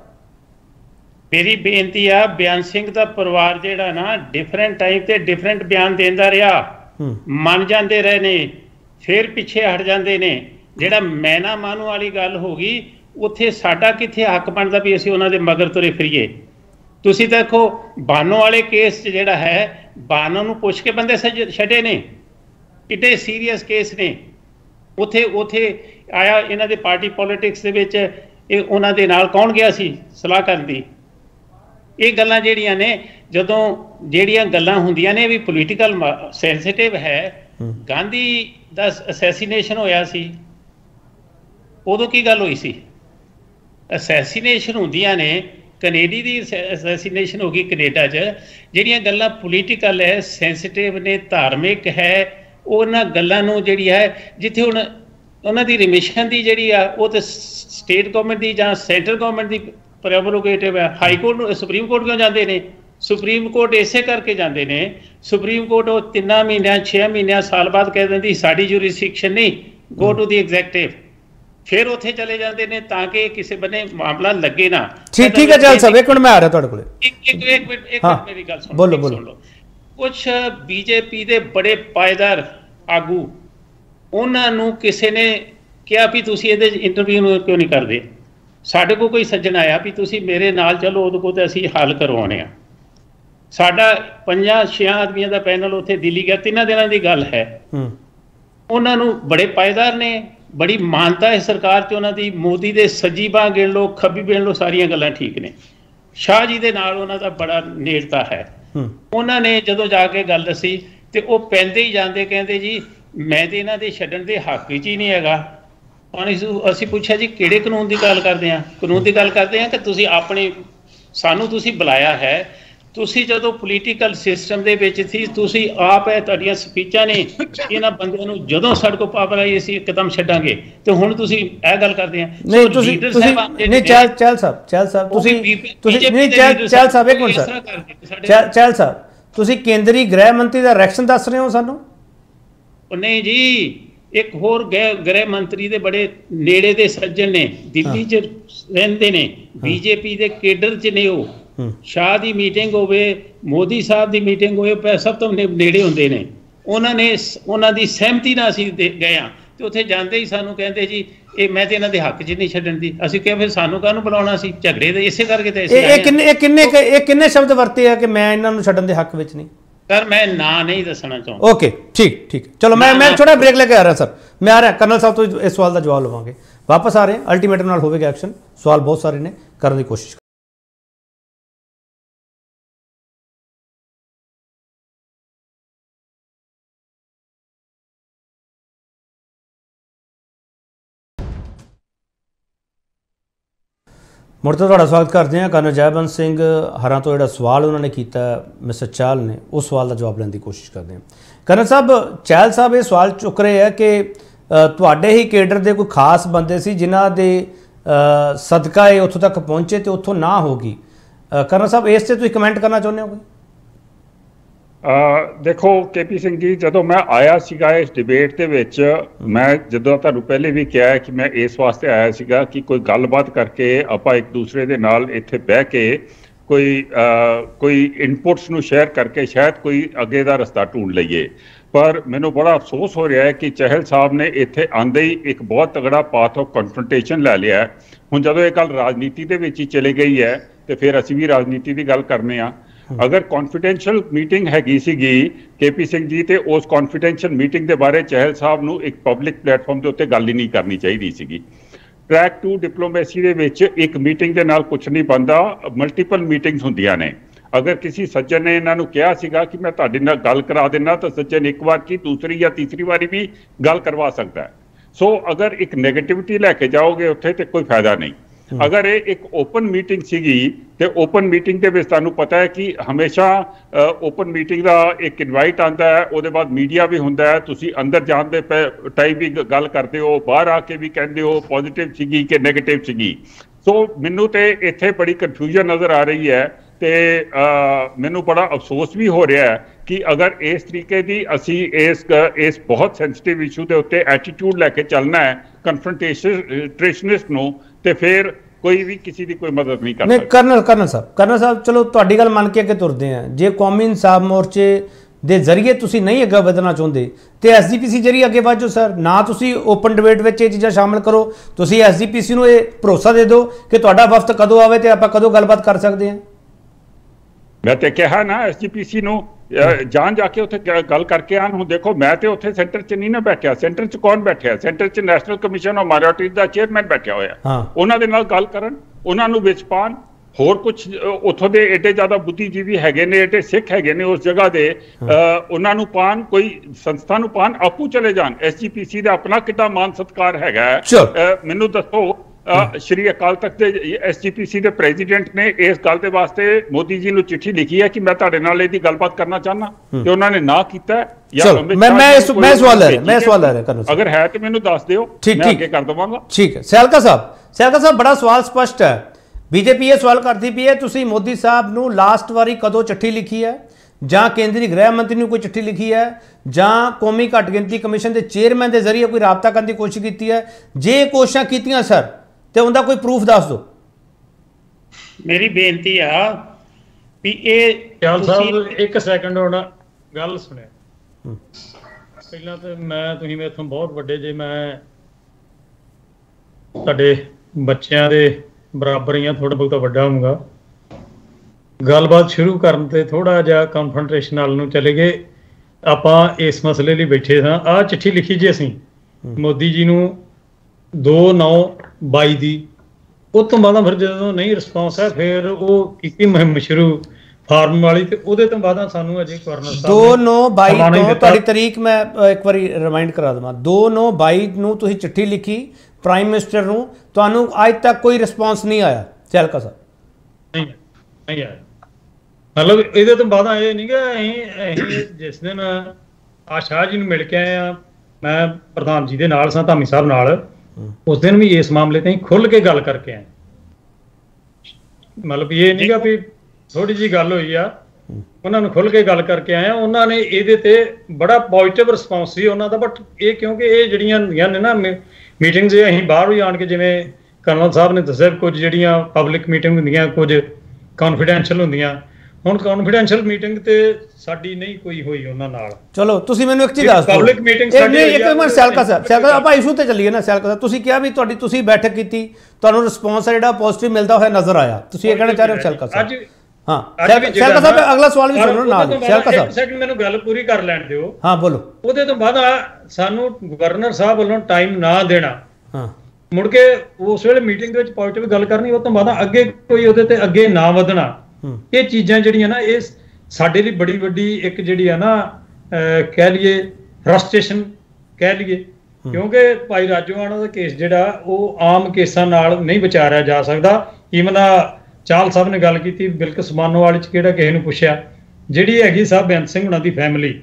ਮੇਰੀ ਬੇਨਤੀ ਆ, ਬੇਅੰਤ ਸਿੰਘ ਦਾ ਪਰਿਵਾਰ ਜਿਹੜਾ ਨਾ ਡਿਫਰੈਂਟ ਟਾਈਮ ਤੇ ਡਿਫਰੈਂਟ ਬਿਆਨ ਦਿੰਦਾ ਰਿਹਾ, ਮੰਨ ਜਾਂਦੇ ਰਹੇ ਨੇ, ਫਿਰ ਪਿੱਛੇ ਹਟ ਜਾਂਦੇ ਨੇ। ਜਿਹੜਾ ਮੈਨਾ ਮਾਨੂ ਵਾਲੀ ਗੱਲ ਹੋ ਗਈ, ਉੱਥੇ ਸਾਡਾ ਕਿੱਥੇ ਹੱਕ ਬਣਦਾ ਵੀ ਅਸੀਂ ਉਹਨਾਂ ਦੇ ਮਗਰ ਤੁਰੇ ਫਿਰੀਏ? ਤੁਸੀਂ ਦੇਖੋ ਬਾਨੋ ਵਾਲੇ ਕੇਸ 'ਚ ਜਿਹੜਾ ਹੈ, ਬਾਨੋ ਨੂੰ ਪੁੱਛ ਕੇ ਬੰਦੇ ਛੱਡੇ ਨੇ, ਕਿੱਡੇ ਸੀਰੀਅਸ ਕੇਸ ਨੇ। ਉੱਥੇ ਉੱਥੇ ਆਇਆ ਇਹਨਾਂ ਦੇ ਪਾਰਟੀ ਪੋਲੀਟਿਕਸ ਦੇ ਵਿੱਚ, ਇਹ ਉਹਨਾਂ ਦੇ ਨਾਲ ਕੌਣ ਗਿਆ ਸੀ ਸਲਾਹ ਕਰਨ ਦੀ? ਇਹ ਗੱਲਾਂ ਜਿਹੜੀਆਂ ਨੇ ਜਦੋਂ ਜਿਹੜੀਆਂ ਗੱਲਾਂ ਹੁੰਦੀਆਂ ਨੇ ਵੀ ਪੋਲੀਟੀਕਲ ਸੈਂਸਿਟਿਵ ਹੈ। ਗਾਂਧੀ ਦਾ ਅਸੈਸੀਨੇਸ਼ਨ ਹੋਇਆ ਸੀ, ਉਦੋਂ ਕੀ ਗੱਲ ਹੋਈ ਸੀ? ਅਸੈਸੀਨੇਸ਼ਨ ਹੁੰਦੀਆਂ ਨੇ, ਕੈਨੇਡੀ ਦੀ ਅਸੈਸੀਨੇਸ਼ਨ ਹੋ ਗਈ ਕੈਨੇਡਾ 'ਚ। ਜਿਹੜੀਆਂ ਗੱਲਾਂ ਪੋਲੀਟੀਕਲ ਹੈ, ਸੈਂਸਿਟਿਵ ਨੇ, ਧਾਰਮਿਕ ਹੈ, ਉਹਨਾਂ ਗੱਲਾਂ ਨੂੰ ਜਿਹੜੀ ਹੈ, ਜਿੱਥੇ ਹੁਣ ਉਹਨਾਂ ਦੀ ਰਿਮਿਸ਼ਨ ਦੀ ਜਿਹੜੀ ਆ ਉਹ ਤਾਂ ਸਟੇਟ ਗੌਰਮੈਂਟ ਦੀ ਜਾਂ ਸੈਂਟਰਲ ਗੌਰਮੈਂਟ ਦੀ ਪ੍ਰੈਰੋਗੇਟਿਵ ਹੈ। ਹਾਈ ਕੋਰਟ ਨੂੰ, ਸੁਪਰੀਮ ਕੋਰਟ ਕਿਉਂ ਜਾਂਦੇ ਨੇ? ਸੁਪਰੀਮ ਕੋਰਟ ਇਸੇ ਕਰਕੇ ਜਾਂਦੇ ਨੇ। ਸੁਪਰੀਮ ਕੋਰਟ ਉਹ ਤਿੰਨਾਂ ਮਹੀਨਿਆਂ ਛੇ ਮਹੀਨਿਆਂ ਸਾਲ ਬਾਅਦ ਕਹਿ ਦਿੰਦੀ ਸਾਡੀ ਜੂਰਿਸਡਿਕਸ਼ਨ ਨਹੀਂ, ਗੋ ਟੂ ਦੀ ਐਗਜ਼ੈਕਟਿਵ। ਫਿਰ ਉੱਥੇ ਚਲੇ ਜਾਂਦੇ ਨੇ ਤਾਂ ਕਿ ਕਿਸੇ ਬੰਨੇ ਮਾਮਲਾ ਲੱਗੇ ਨਾ। ਠੀਕ ਠੀਕ ਹੈ ਜੈਲ ਸਾਹਿਬ, ਇੱਕ ਮਿੰਟ ਮੈਂ ਆ ਰਿਹਾ ਤੁਹਾਡੇ ਕੋਲ। ਇੱਕ ਇੱਕ ਇੱਕ ਮਿੰਟ ਇੱਕ ਮਿੰਟ ਮੇਰੀ ਗੱਲ ਸੁਣੋ। ਬੋਲੋ ਬੋਲੋ। ਕੁਛ ਬੀਜੇਪੀ ਦੇ ਬੜੇ ਪਾਏਦਾਰ ਆਗੂ, ਉਹਨਾਂ ਨੂੰ ਕਿਸੇ ਨੇ ਕਿਹਾ ਵੀ ਤੁਸੀਂ ਇਹਦੇ ਇੰਟਰਵਿਊ ਕਿਉਂ ਨਹੀਂ ਕਰਦੇ? ਸਾਡੇ ਕੋਲ ਕੋਈ ਸੱਜਣ ਆਇਆ ਵੀ ਤੁਸੀਂ ਮੇਰੇ ਨਾਲ ਚਲੋ, ਉਹਦੇ ਕੋਲ ਤੇ ਅਸੀਂ ਹੱਲ ਕਰਵਾਉਣੇ ਆ। ਸਾਡਾ ਪੰਜਾਂ ਛਿਆਂ ਆਦਮੀਆਂ ਦਾ ਪੈਨਲ ਉੱਥੇ ਦਿੱਲੀ ਗਿਆ, ਤਿੰਨਾਂ ਦਿਨਾਂ ਦੀ ਗੱਲ ਹੈ। ਉਹਨਾਂ ਨੂੰ ਬੜੇ ਪਾਏਦਾਰ ਨੇ, ਬੜੀ ਮਾਨਤਾ ਹੈ ਸਰਕਾਰ 'ਚ ਉਹਨਾਂ ਦੀ। ਮੋਦੀ ਦੇ ਸੱਜੀ ਬਾਂਹ ਗਿਣ ਲਓ, ਖੱਬੀ ਗਿਣ ਲਓ, ਸਾਰੀਆਂ ਗੱਲਾਂ ਠੀਕ ਨੇ। ਸ਼ਾਹ ਜੀ ਦੇ ਨਾਲ ਉਹਨਾਂ ਦਾ ਬੜਾ ਨੇੜਤਾ ਹੈ। ਉਹਨਾਂ ਨੇ ਜਦੋਂ ਜਾ ਕੇ ਗੱਲ ਦੱਸੀ ਤੇ ਉਹ ਪੈਂਦੇ ਹੀ ਜਾਂਦੇ, ਕਹਿੰਦੇ ਜੀ ਮੈਂ ਤੇ ਇਹਨਾਂ ਦੇ ਛੱਡਣ ਦੇ ਹੱਕ 'ਚ ਹੀ ਨਹੀਂ ਹੈਗਾ। ਅਸੀਂ ਪੁੱਛਿਆ ਜੀ ਕਿਹੜੇ ਕਾਨੂੰਨ ਦੀ ਗੱਲ ਕਰਦੇ ਆ? ਕਾਨੂੰਨ ਦੀ ਗੱਲ ਕਰਦੇ ਆ ਕਿ ਤੁਸੀਂ ਆਪਣੇ, ਸਾਨੂੰ ਤੁਸੀਂ ਬੁਲਾਇਆ ਹੈ, ਤੁਸੀਂ ਜਦੋਂ ਪੋਲੀਟੀਕਲ ਸਿਸਟਮ ਦੇ ਵਿੱਚ ਸੀ, ਤੁਸੀਂ ਆਪ ਹੈ, ਤੁਹਾਡੀਆਂ ਸਪੀਚਾਂ ਨੇ, ਇਹਨਾਂ ਬੰਦਿਆਂ ਨੂੰ ਜਦੋਂ ਸਾਡੇ ਕੋਲ ਪਾਵਰ ਆਈ ਅਸੀਂ ਇੱਕਦਮ ਛੱਡਾਂਗੇ, ਤੇ ਹੁਣ ਤੁਸੀਂ ਇਹ ਗੱਲ ਕਰਦੇ ਆ। ਨਹੀਂ ਤੁਸੀਂ ਤੁਸੀਂ ਨਹੀਂ ਚੈਲ ਚੈਲ ਸਾਹਿਬ ਚੈਲ ਸਾਹਿਬ ਤੁਸੀਂ ਤੁਸੀਂ ਨਹੀਂ ਚੈਲ ਚੈਲ ਸਾਹਿਬ ਇੱਕ ਮਿੰਟ ਸਰ ਚੈਲ ਚੈਲ ਸਾਹਿਬ ਤੁਸੀਂ ਕੇਂਦਰੀ ਗ੍ਰਹਿ ਮੰਤਰੀ ਦਾ ਰਿਐਕਸ਼ਨ ਦੱਸ ਰਹੇ ਹੋ ਸਾਨੂੰ? ਉਹ ਨਹੀਂ ਜੀ, ਇੱਕ ਹੋਰ ਗ੍ਰਹਿ ਮੰਤਰੀ ਦੇ ਬੜੇ ਨੇੜੇ ਦੇ ਸੱਜਣ ਨੇ, ਦਿੱਲੀ 'ਚ ਰਹਿੰਦੇ ਨੇ, ਬੀਜੇਪੀ ਦੇ ਕੇਡਰ 'ਚ ਨੇ। ਉਹ ਸ਼ਾਹ ਦੀ ਮੀਟਿੰਗ ਹੋਵੇ, ਮੋਦੀ ਸਾਹਿਬ ਦੀ ਮੀਟਿੰਗ ਹੋਵੇ, ਸਭ ਤੋਂ ਨੇੜੇ ਹੁੰਦੇ ਨੇ। ਉਹਨਾਂ ਨੇ ਉਹਨਾਂ ਦੀ ਸਹਿਮਤੀ ਨਾਲ ਅਸੀਂ ਗਏ ਹਾਂ, ਤੇ ਉੱਥੇ ਜਾਂਦੇ ਹੀ ਸਾਨੂੰ ਕਹਿੰਦੇ ਜੀ ਇਹ ਮੈਂ ਤੇ ਇਹਨਾਂ ਦੇ ਹੱਕ 'ਚ ਨਹੀਂ ਛੱਡਣ ਦੀ। ਅਸੀਂ ਕਿਹਾ ਫਿਰ ਸਾਨੂੰ ਕਾਹਨੂੰ ਬੁਲਾਉਣਾ ਸੀ? ਝਗੜੇ ਦੇ ਇਸੇ ਕਰਕੇ ਤੇ ਇਹ ਕਿੰਨੇ ਇਹ ਕਿੰਨੇ ਇਹ ਕਿੰਨੇ ਸ਼ਬਦ ਵਰਤੇ ਆ ਕਿ ਮੈਂ ਇਹਨਾਂ ਨੂੰ ਛੱਡਣ ਦੇ ਹੱਕ ਵਿੱਚ ਨਹੀਂ? ਸਰ ਮੈਂ ਨਾਂ ਨਹੀਂ ਦੱਸਣਾ ਚਾਹੁੰਦਾ। ਓਕੇ ਠੀਕ ਠੀਕ, ਚਲੋ ਮੈਂ ਮੈਂ ਥੋੜਾ ਬ੍ਰੇਕ ਲੈ ਕੇ ਆ ਰਿਹਾ ਸਰ। ਮੈਂ ਆ ਰਿਹਾ ਕਰਨਲ ਸਾਹਿਬ ਤੋਂ ਇਸ ਸਵਾਲ ਦਾ ਜਵਾਬ ਲਵਾਂਗੇ, ਵਾਪਸ ਆ ਰਹੇ ਅਲਟੀਮੇਟਮ ਨਾਲ ਹੋਵੇਗਾ ਐਕਸ਼ਨ। ਸਵਾਲ ਬਹੁਤ ਸਾਰੇ ਨੇ, ਕਰਨ ਦੀ ਕੋਸ਼ਿਸ਼। ਮੁੜ ਤੋਂ ਤੁਹਾਡਾ ਸਵਾਗਤ ਕਰਦੇ ਹਾਂ। ਕਰਨਲ ਜੈਬੰਦ ਸਿੰਘ ਹਰਾਂ ਤੋਂ ਜਿਹੜਾ ਸਵਾਲ ਉਹਨਾਂ ਨੇ ਕੀਤਾ ਮਿਸਟਰ ਚਾਹਲ ਨੇ, ਉਸ ਸਵਾਲ ਦਾ ਜਵਾਬ ਲੈਣ ਦੀ ਕੋਸ਼ਿਸ਼ ਕਰਦੇ ਹਾਂ। ਕਰਨਲ ਸਾਹਿਬ, ਚਾਹਲ ਸਾਹਿਬ ਇਹ ਸਵਾਲ ਚੁੱਕ ਰਹੇ ਆ ਕਿ ਤੁਹਾਡੇ ਹੀ ਕੇਡਰ ਦੇ ਕੋਈ ਖਾਸ ਬੰਦੇ ਸੀ ਜਿਨ੍ਹਾਂ ਦੇ ਸਦਕਾ ਇਹ ਉੱਥੋਂ ਤੱਕ ਪਹੁੰਚੇ ਤੇ ਉੱਥੋਂ ਨਾ ਹੋਗੀ। ਕਰਨਲ ਸਾਹਿਬ ਇਸ 'ਤੇ ਤੁਸੀਂ ਕਮੈਂਟ ਕਰਨਾ ਚਾਹੁੰਦੇ ਹੋ? ਦੇਖੋ ਕੇ ਪੀ ਸਿੰਘ ਜੀ, ਜਦੋਂ ਮੈਂ ਆਇਆ ਸੀਗਾ ਇਸ ਡਿਬੇਟ ਦੇ ਵਿੱਚ, ਮੈਂ ਜਦੋਂ ਤੁਹਾਨੂੰ ਪਹਿਲੇ ਵੀ ਕਿਹਾ ਕਿ ਮੈਂ ਇਸ ਵਾਸਤੇ ਆਇਆ ਸੀਗਾ ਕਿ ਕੋਈ ਗੱਲਬਾਤ ਕਰਕੇ ਆਪਾਂ ਇੱਕ ਦੂਸਰੇ ਦੇ ਨਾਲ ਇੱਥੇ ਬਹਿ ਕੇ ਕੋਈ ਕੋਈ ਇਨਪੁਟਸ ਨੂੰ ਸ਼ੇਅਰ ਕਰਕੇ ਸ਼ਾਇਦ ਕੋਈ ਅੱਗੇ ਦਾ ਰਸਤਾ ਢੂੰਢ ਲਈਏ। ਪਰ ਮੈਨੂੰ ਬੜਾ ਅਫਸੋਸ ਹੋ ਰਿਹਾ ਹੈ ਕਿ ਚਾਹਲ ਸਾਹਿਬ ਨੇ ਇੱਥੇ ਆਉਂਦੇ ਹੀ ਇੱਕ ਬਹੁਤ ਤਗੜਾ ਪਾਥ ਆਫ ਕਨਫਰੰਟੇਸ਼ਨ ਲੈ ਲਿਆ। ਹੁਣ ਜਦੋਂ ਇਹ ਗੱਲ ਰਾਜਨੀਤੀ ਦੇ ਵਿੱਚ ਹੀ ਚਲੇ ਗਈ ਹੈ ਤੇ ਫਿਰ ਅਸੀਂ ਵੀ ਰਾਜਨੀਤੀ ਦੀ ਗੱਲ ਕਰਨੇ ਆ। ਅਗਰ ਕੌਨਫੀਡੈਂਸ਼ੀਅਲ ਮੀਟਿੰਗ ਹੈਗੀ ਸੀਗੀ ਕੇ ਪੀ ਸਿੰਘ ਜੀ, ਤੇ ਉਸ ਕੌਨਫੀਡੈਂਸ਼ੀਅਲ ਮੀਟਿੰਗ ਦੇ ਬਾਰੇ ਚਾਹਲ ਸਾਹਿਬ ਨੂੰ ਇੱਕ ਪਬਲਿਕ ਪਲੇਟਫਾਰਮ ਦੇ ਉੱਤੇ ਗੱਲ ਹੀ ਨਹੀਂ ਕਰਨੀ ਚਾਹੀਦੀ ਸੀਗੀ। ਟਰੈਕ ਟੂ ਡਿਪਲੋਮੇਸੀ ਦੇ ਵਿੱਚ ਇੱਕ ਮੀਟਿੰਗ ਦੇ ਨਾਲ ਕੁਝ ਨਹੀਂ ਬਣਦਾ, ਮਲਟੀਪਲ ਮੀਟਿੰਗਸ ਹੁੰਦੀਆਂ ਨੇ। ਅਗਰ ਕਿਸੇ ਸੱਜਣ ਨੇ ਇਹਨਾਂ ਨੂੰ ਕਿਹਾ ਸੀਗਾ ਕਿ ਮੈਂ ਤੁਹਾਡੇ ਨਾਲ ਗੱਲ ਕਰਾ ਦਿੰਦਾ, ਤਾਂ ਸੱਜਣ ਇੱਕ ਵਾਰ ਕੀ ਦੂਸਰੀ ਜਾਂ ਤੀਸਰੀ ਵਾਰੀ ਵੀ ਗੱਲ ਕਰਵਾ ਸਕਦਾ ਹੈ। ਸੋ ਅਗਰ ਇੱਕ ਨੈਗੇਟਿਵਿਟੀ ਲੈ ਕੇ ਜਾਓਗੇ ਉੱਥੇ ਤੇ ਕੋਈ ਫਾਇਦਾ ਨਹੀਂ। ਅਗਰ ਇਹ ਇੱਕ ਓਪਨ ਮੀਟਿੰਗ ਸੀਗੀ ਤੇ ਓਪਨ ਮੀਟਿੰਗ ਦੇ ਵਿੱਚ ਤੁਹਾਨੂੰ ਪਤਾ ਹੈ ਕਿ ਹਮੇਸ਼ਾ ਓਪਨ ਮੀਟਿੰਗ ਦਾ ਇੱਕ ਇਨਵਾਈਟ ਆਉਂਦਾ ਹੈ, ਉਹਦੇ ਬਾਅਦ ਮੀਡੀਆ ਵੀ ਹੁੰਦਾ ਹੈ, ਤੁਸੀਂ ਅੰਦਰ ਜਾਣ ਦੇ ਟਾਈਮ ਵੀ ਗੱਲ ਕਰਦੇ ਹੋ, ਬਾਹਰ ਆ ਕੇ ਵੀ ਕਹਿੰਦੇ ਹੋ ਪੋਜ਼ਿਟਿਵ ਸੀਗੀ ਕਿ ਨੈਗੇਟਿਵ ਸੀਗੀ। ਸੋ ਮੈਨੂੰ ਤੇ ਇੱਥੇ ਬੜੀ ਕਨਫਿਊਜ਼ਨ ਨਜ਼ਰ ਆ ਰਹੀ ਹੈ ਤੇ ਮੈਨੂੰ ਬੜਾ ਅਫਸੋਸ ਵੀ ਹੋ ਰਿਹਾ ਹੈ ਕਿ ਅਗਰ ਇਸ ਤਰੀਕੇ ਦੀ ਅਸੀਂ ਇਸ ਇਸ ਬਹੁਤ ਸੈਂਸਿਟਿਵ ਇਸ਼ੂ ਦੇ ਉੱਤੇ ਐਟੀਟਿਊਡ ਲੈ ਕੇ ਚੱਲਣਾ ਹੈ ਕਨਫਰੰਟੇਸ਼ਨਿਸਟ ਨੂੰ, ਤੇ ਫਿਰ ਕੋਈ ਵੀ ਕਿਸੇ ਦੀ ਕੋਈ ਮਦਦ ਨਹੀਂ ਕਰ ਸਕਦਾ। ਨਹੀਂ colonel colonel Sahib colonel Sahib ਚਲੋ ਤੁਹਾਡੀ ਗੱਲ ਮੰਨ ਕੇ ਅੱਗੇ ਤੁਰਦੇ ਆ। ਜੇ ਕੌਮੀ ਇਨਸਾਫ ਮੋਰਚੇ ਦੇ ਜ਼ਰੀਏ ਤੁਸੀਂ ਨਹੀਂ ਅੱਗੇ ਵਧਣਾ ਚਾਹੁੰਦੇ ਤੇ ਐਸ ਜੀ ਪੀ ਸੀ ਜਰੀਏ ਅੱਗੇ ਵਧੋ ਸਰ। ਨਾ ਤੁਸੀਂ ਓਪਨ ਡਿਬੇਟ ਵਿੱਚ ਇਹ ਚੀਜ਼ਾਂ ਸ਼ਾਮਲ ਕਰੋ, ਤੁਸੀਂ ਐਸ ਜੀ ਪੀ ਸੀ ਨੂੰ ਇਹ ਭਰੋਸਾ ਦੇ ਦਿਓ ਕਿ ਤੁਹਾਡਾ ਵਫਦ ਕਦੋਂ ਆਵੇ ਤੇ ਆਪਾਂ ਕਦੋਂ ਗੱਲਬਾਤ ਕਰ ਸਕਦੇ ਹਾਂ। ਮੈਂ ਤੇ ਕਿਹਾ ਨਾ ਐਸ ਜੀ ਪੀ ਸੀ ਨੂੰ ਜਾਣ ਜਾ ਕੇ ਉੱਥੇ ਗੱਲ ਕਰਕੇ ਆਣ। ਹੁਣ ਦੇਖੋ ਮੈਂ ਤੇ ਉੱਥੇ ਸੈਂਟਰ 'ਚ ਨਹੀਂ ਨਾ ਬੈਠਿਆ, ਸੈਂਟਰ 'ਚ ਕੌਣ ਬੈਠਿਆ? ਸੈਂਟਰ 'ਚ ਨੈਸ਼ਨਲ ਕਮਿਸ਼ਨ ਆਫ ਮਾਈਨੋਰਿਟੀਜ਼ ਦਾ ਚੇਅਰਮੈਨ ਬੈਠਿਆ ਹੋਇਆ। ਉਹਨਾਂ ਦੇ ਨਾਲ ਗੱਲ ਕਰਨ, ਉਹਨਾਂ ਨੂੰ ਵਿੱਚ ਪਾਣ, ਹੋਰ ਕੁਝ ਉੱਥੋਂ ਦੇ ਏਡੇ ਜ਼ਿਆਦਾ ਬੁੱਧੀਜੀਵੀ ਹੈਗੇ ਨੇ, ਏਡੇ ਸਿੱਖ ਹੈਗੇ ਨੇ ਉਸ ਜਗ੍ਹਾ ਦੇ, ਉਹਨਾਂ ਨੂੰ ਪਾਣ, ਕੋਈ ਸੰਸਥਾ ਨੂੰ ਪਾਣ, ਆਪੂ ਚਲੇ ਜਾਣ। ਐਸਜੀਪੀਸੀ ਦਾ ਆਪਣਾ ਕਿੱਡਾ ਮਾਨ ਸਤਿਕਾਰ ਹੈਗਾ। ਮੈਨੂੰ ਦੱਸੋ, ਸ਼੍ਰੀ ਅਕਾਲ ਤਖਤ ਦੇ ਐਸਜੀਪੀਸੀ ਦੇ ਪ੍ਰੈਜ਼ੀਡੈਂਟ ਨੇ ਇਸ ਗੱਲ ਦੇ ਵਾਸਤੇ ਮੋਦੀ ਜੀ ਨੂੰ ਚਿੱਠੀ ਲਿਖੀ ਹੈ ਕਿ ਮੈਂ ਤੁਹਾਡੇ ਨਾਲ ਇਹਦੀ ਗੱਲਬਾਤ ਕਰਨਾ ਚਾਹੁੰਦਾ, ਤੇ ਉਹਨਾਂ ਨੇ ਨਾ ਕੀਤਾ ਜਾਂ ਮੈਂ ਮੈਂ ਸਵਾਲ ਲੈ ਰਿਹਾ ਮੈਂ ਸਵਾਲ ਲੈ ਰਿਹਾ ਅਗਰ ਹੈ ਤੇ ਮੈਨੂੰ ਦੱਸ ਦਿਓ, ਮੈਂ ਅੱਗੇ ਕਰ ਦਵਾਂਗਾ। ਠੀਕ ਹੈ ਸਿਆਲਕਾ ਸਾਹਿਬ, ਸਿਆਲਕਾ ਸਾਹਿਬ ਬੜਾ ਸਵਾਲ ਸਪਸ਼ਟ ਹੈ। ਬੀਜੇਪੀ ਇਹ ਸਵਾਲ ਕਰਦੀ ਪਈ ਹੈ ਤੁਸੀਂ ਮੋਦੀ ਸਾਹਿਬ ਨੂੰ ਲਾਸਟ ਵਾਰੀ ਕਦੋਂ ਚਿੱਠੀ ਲਿਖੀ ਹੈ, ਜਾਂ ਕੇਂਦਰੀ ਗ੍ਰਹਿ ਮੰਤਰੀ ਨੂੰ ਕੋਈ ਚਿੱਠੀ ਲਿਖੀ ਹੈ, ਜਾਂ ਕੌਮੀ ਘੱਟ ਗਿਣਤੀ ਕਮਿਸ਼ਨ ਦੇ ਚੇਅਰਮੈਨ ਦੇ ਜ਼ਰੀਏ ਕੋਈ ਰਾਬਤਾ ਕਰਨ ਦੀ ਕੋਸ਼ਿਸ਼ ਕੀਤੀ ਹੈ? ਜੇ ਕੋਸ਼ਿਸ਼ਾਂ ਕੀਤੀਆਂ ਸਰ ਤੇ ਉਹਦਾ ਕੋਈ ਪ੍ਰੂਫ ਦੱਸ ਦਿਓ। ਮੇਰੀ ਬੇਨਤੀ ਆ ਵੀ ਇਹ ਚਾਲ ਸਾਹਿਬ ਇੱਕ ਸੈਕਿੰਡ ਹੁਣ ਗੱਲ ਸੁਣਿਆ। ਪਹਿਲਾਂ ਤੇ ਮੈਂ ਤੁਸੀਂ ਮੇਰੇ ਤੋਂ ਬਹੁਤ ਵੱਡੇ ਜੇ, ਮੈਂ ਤੁਹਾਡੇ ਬੱਚਿਆਂ ਦੇ ਬਰਾਬਰ ਹੀ ਆ, ਥੋੜਾ ਬਹੁਤਾ ਵੱਡਾ ਹੋਊਗਾ। ਗੱਲਬਾਤ ਸ਼ੁਰੂ ਕਰਨ ਤੇ ਥੋੜਾ ਜਿਹਾ ਕਨਫਰੰਟੇਸ਼ਨ ਵੱਲ ਨੂੰ ਚਲੇ ਗਏ। ਆਪਾਂ ਇਸ ਮਸਲੇ ਲਈ ਬੈਠੇ ਸਾਂ। ਆਹ ਚਿੱਠੀ ਲਿਖੀ ਜੀ ਅਸੀਂ ਮੋਦੀ ਜੀ ਨੂੰ ਦੋ ਨੌ ਬਾਈ ਦੀ। ਉਸ ਤੋਂ ਬਾਅਦ ਫਿਰ ਜਦੋਂ ਨਹੀਂ ਰਿਸਪੌਂਸ ਹੈ ਫਿਰ ਉਹ ਕੀਤੀ ਮੁਹਿੰਮ ਸ਼ੁਰੂ ਫਾਰਮ ਵਾਲੀ, ਤੇ ਉਹਦੇ ਤੋਂ ਬਾਅਦ ਸਾਨੂੰ ਅਜੇ ਗਵਰਨਰ ਸਾਹਿਬ ਦੋ ਨੌ ਬਾਈ ਤੋਂ ਤੁਹਾਡੀ ਤਰੀਕ ਮੈਂ ਇੱਕ ਵਾਰੀ ਰਿਮਾਈਂਡ ਕਰਾ ਦੇਵਾਂ, ਦੋ ਨੌ ਬਾਈ ਨੂੰ ਤੁਸੀਂ ਚਿੱਠੀ ਲਿਖੀ ਪ੍ਰਾਈਮ ਮਿਨਿਸਟਰ ਨੂੰ, ਤੁਹਾਨੂੰ ਅੱਜ ਤੱਕ ਕੋਈ ਰਿਸਪੌਂਸ ਨਹੀਂ ਆਇਆ ਸਿਆਲਕਾ ਸਾਹਿਬ? ਨਹੀਂ ਨਹੀਂ ਆਇਆ। ਮਤਲਬ ਇਹਦੇ ਤੋਂ ਬਾਅਦ ਇਹ ਨਹੀਂ ਕਿ ਅਸੀਂ ਅਸੀਂ ਜਿਸ ਦਿਨ ਆ ਸ਼ਾਹ ਜੀ ਨੂੰ ਮਿਲ ਕੇ ਆਏ ਆ, ਮੈਂ ਪ੍ਰਧਾਨ ਜੀ ਦੇ ਨਾਲ ਸਾਂ, ਧਾਮੀ ਸਾਹਿਬ ਨਾਲ, ਉਸ ਦਿਨ ਵੀ ਇਸ ਮਾਮਲੇ ਤੇ ਅਸੀਂ ਖੁੱਲ੍ਹ ਕੇ ਗੱਲ ਕਰਕੇ ਆਏ। ਮਤਲਬ ਇਹ ਨਹੀਂ ਗਾ ਵੀ ਥੋੜੀ ਜਿਹੀ ਗੱਲ ਹੋਈ ਆ, ਉਹਨਾਂ ਨੂੰ ਖੁੱਲ੍ਹ ਕੇ ਗੱਲ ਕਰਕੇ ਆਏ ਆ। ਉਹਨਾਂ ਨੇ ਇਹਦੇ ਤੇ ਬੜਾ ਪੋਜ਼ਿਟਿਵ ਰਿਸਪੌਂਸ ਸੀ ਉਹਨਾਂ ਦਾ। ਬਟ ਇਹ ਕਿਉਂਕਿ ਇਹ ਜਿਹੜੀਆਂ ਹੁੰਦੀਆਂ ਨੇ ਨਾ ਮੀਟਿੰਗਸ, ਅਸੀਂ ਬਾਹਰ ਵੀ ਆਣ ਕੇ, ਜਿਵੇਂ ਕਰਨਲ ਸਾਹਿਬ ਨੇ ਦੱਸਿਆ, ਕੁਝ ਜਿਹੜੀਆਂ ਪਬਲਿਕ ਮੀਟਿੰਗ ਹੁੰਦੀਆਂ, ਕੁਝ ਕੌਨਫੀਡੈਂਸ਼ੀਅਲ ਹੁੰਦੀਆਂ। ਹੁਣ ਕੌਨਫੀਡੈਂਸ਼ੀਅਲ ਮੀਟਿੰਗ ਤੇ ਸਾਡੀ ਨਹੀਂ ਕੋਈ ਹੋਈ ਉਹਨਾਂ ਨਾਲ। ਚਲੋ ਤੁਸੀਂ ਮੈਨੂੰ ਇੱਕ ਚੀਜ਼ ਦੱਸ ਦਿਓ, ਪਬਲਿਕ ਮੀਟਿੰਗ ਸਾਡੀ ਇੱਕ ਮਿੰਟ ਸਿਆਲਕਾ ਸਾਹਿਬ, ਸਿਆਲਕਾ ਆਪਾਂ ਇਸ਼ੂ ਤੇ ਚੱਲੀਏ ਨਾ। ਸਿਆਲਕਾ ਸਾਹਿਬ ਤੁਸੀਂ ਕਿਹਾ ਵੀ ਤੁਹਾਡੀ ਤੁਸੀਂ ਬੈਠਕ ਕੀਤੀ, ਤੁਹਾਨੂੰ ਰਿਸਪੌਂਸ ਜਿਹੜਾ ਪੋਜ਼ਿਟਿਵ ਮਿਲਦਾ ਹੋਇਆ ਨਜ਼ਰ ਆਇਆ, ਤੁਸੀਂ ਇਹ ਕਹਿਣਾ ਚਾਹ ਰਹੇ ਹੋ ਸਿਆਲਕਾ ਸਾਹਿਬ? ਹਾਂ ਸਿਆਲਕਾ ਸਾਹਿਬ ਅਗਲਾ ਸਵਾਲ ਵੀ ਸੁਣੋ ਨਾਲ। ਸਿਆਲਕਾ ਸਾਹਿਬ ਇੱਕ ਸੈਕਿੰਡ ਮੈਨੂੰ ਗੱਲ ਪੂਰੀ ਕਰ ਲੈਣ ਦਿਓ। ਹਾਂ ਬੋਲੋ। ਉਹਦੇ ਤੋਂ ਬਾਅਦ ਸਾਨੂੰ ਗਵਰਨਰ ਸਾਹਿਬ ਵੱਲੋਂ ਟਾਈਮ ਨਾ ਦੇਣਾ, ਹਾਂ ਮੁੜ ਕੇ ਉਸ ਵੇਲੇ ਮੀਟਿੰਗ ਦੇ ਵਿੱਚ ਪੋਜ਼ਿਟਿਵ ਗੱਲ ਕਰਨੀ, ਉਹ ਤੋਂ ਬਾਅਦ ਅੱਗੇ ਕੋਈ ਉਹਦੇ ਤੇ ਅੱਗੇ ਨਾ ਵਧਣਾ, ਇਹ ਚੀਜ਼ਾਂ ਜਿਹੜੀਆਂ ਨਾ ਇਹ ਸਾਡੇ ਲਈ ਬੜੀ ਵੱਡੀ ਇੱਕ ਜਿਹੜੀ ਆ ਨਾ ਕਹਿ ਲਈਏ ਫਰਸਟ੍ਰੇਸ਼ਨ ਕਹਿ ਲਈਏ, ਕਿਉਂਕਿ ਭਾਈ ਰਾਜੋਆਣਾ ਦਾ ਕੇਸ ਜਿਹੜਾ ਉਹ ਆਮ ਕੇਸਾਂ ਨਾਲ ਨਹੀਂ ਵਿਚਾਰਿਆ ਜਾ ਸਕਦਾ। ਈਵਨ ਆ ਚਾਲ ਸਾਹਿਬ ਨੇ ਗੱਲ ਕੀਤੀ ਬਿਲਕੁਲ ਸਮਾਨੋਵਾਲ ਚ, ਕਿਹੜਾ ਕਿਸੇ ਨੂੰ ਪੁੱਛਿਆ, ਜਿਹੜੀ ਹੈਗੀ ਸਾਹਿਬ ਬੇਅੰਤ ਸਿੰਘ ਹੁਣਾਂ ਦੀ ਫੈਮਿਲੀ,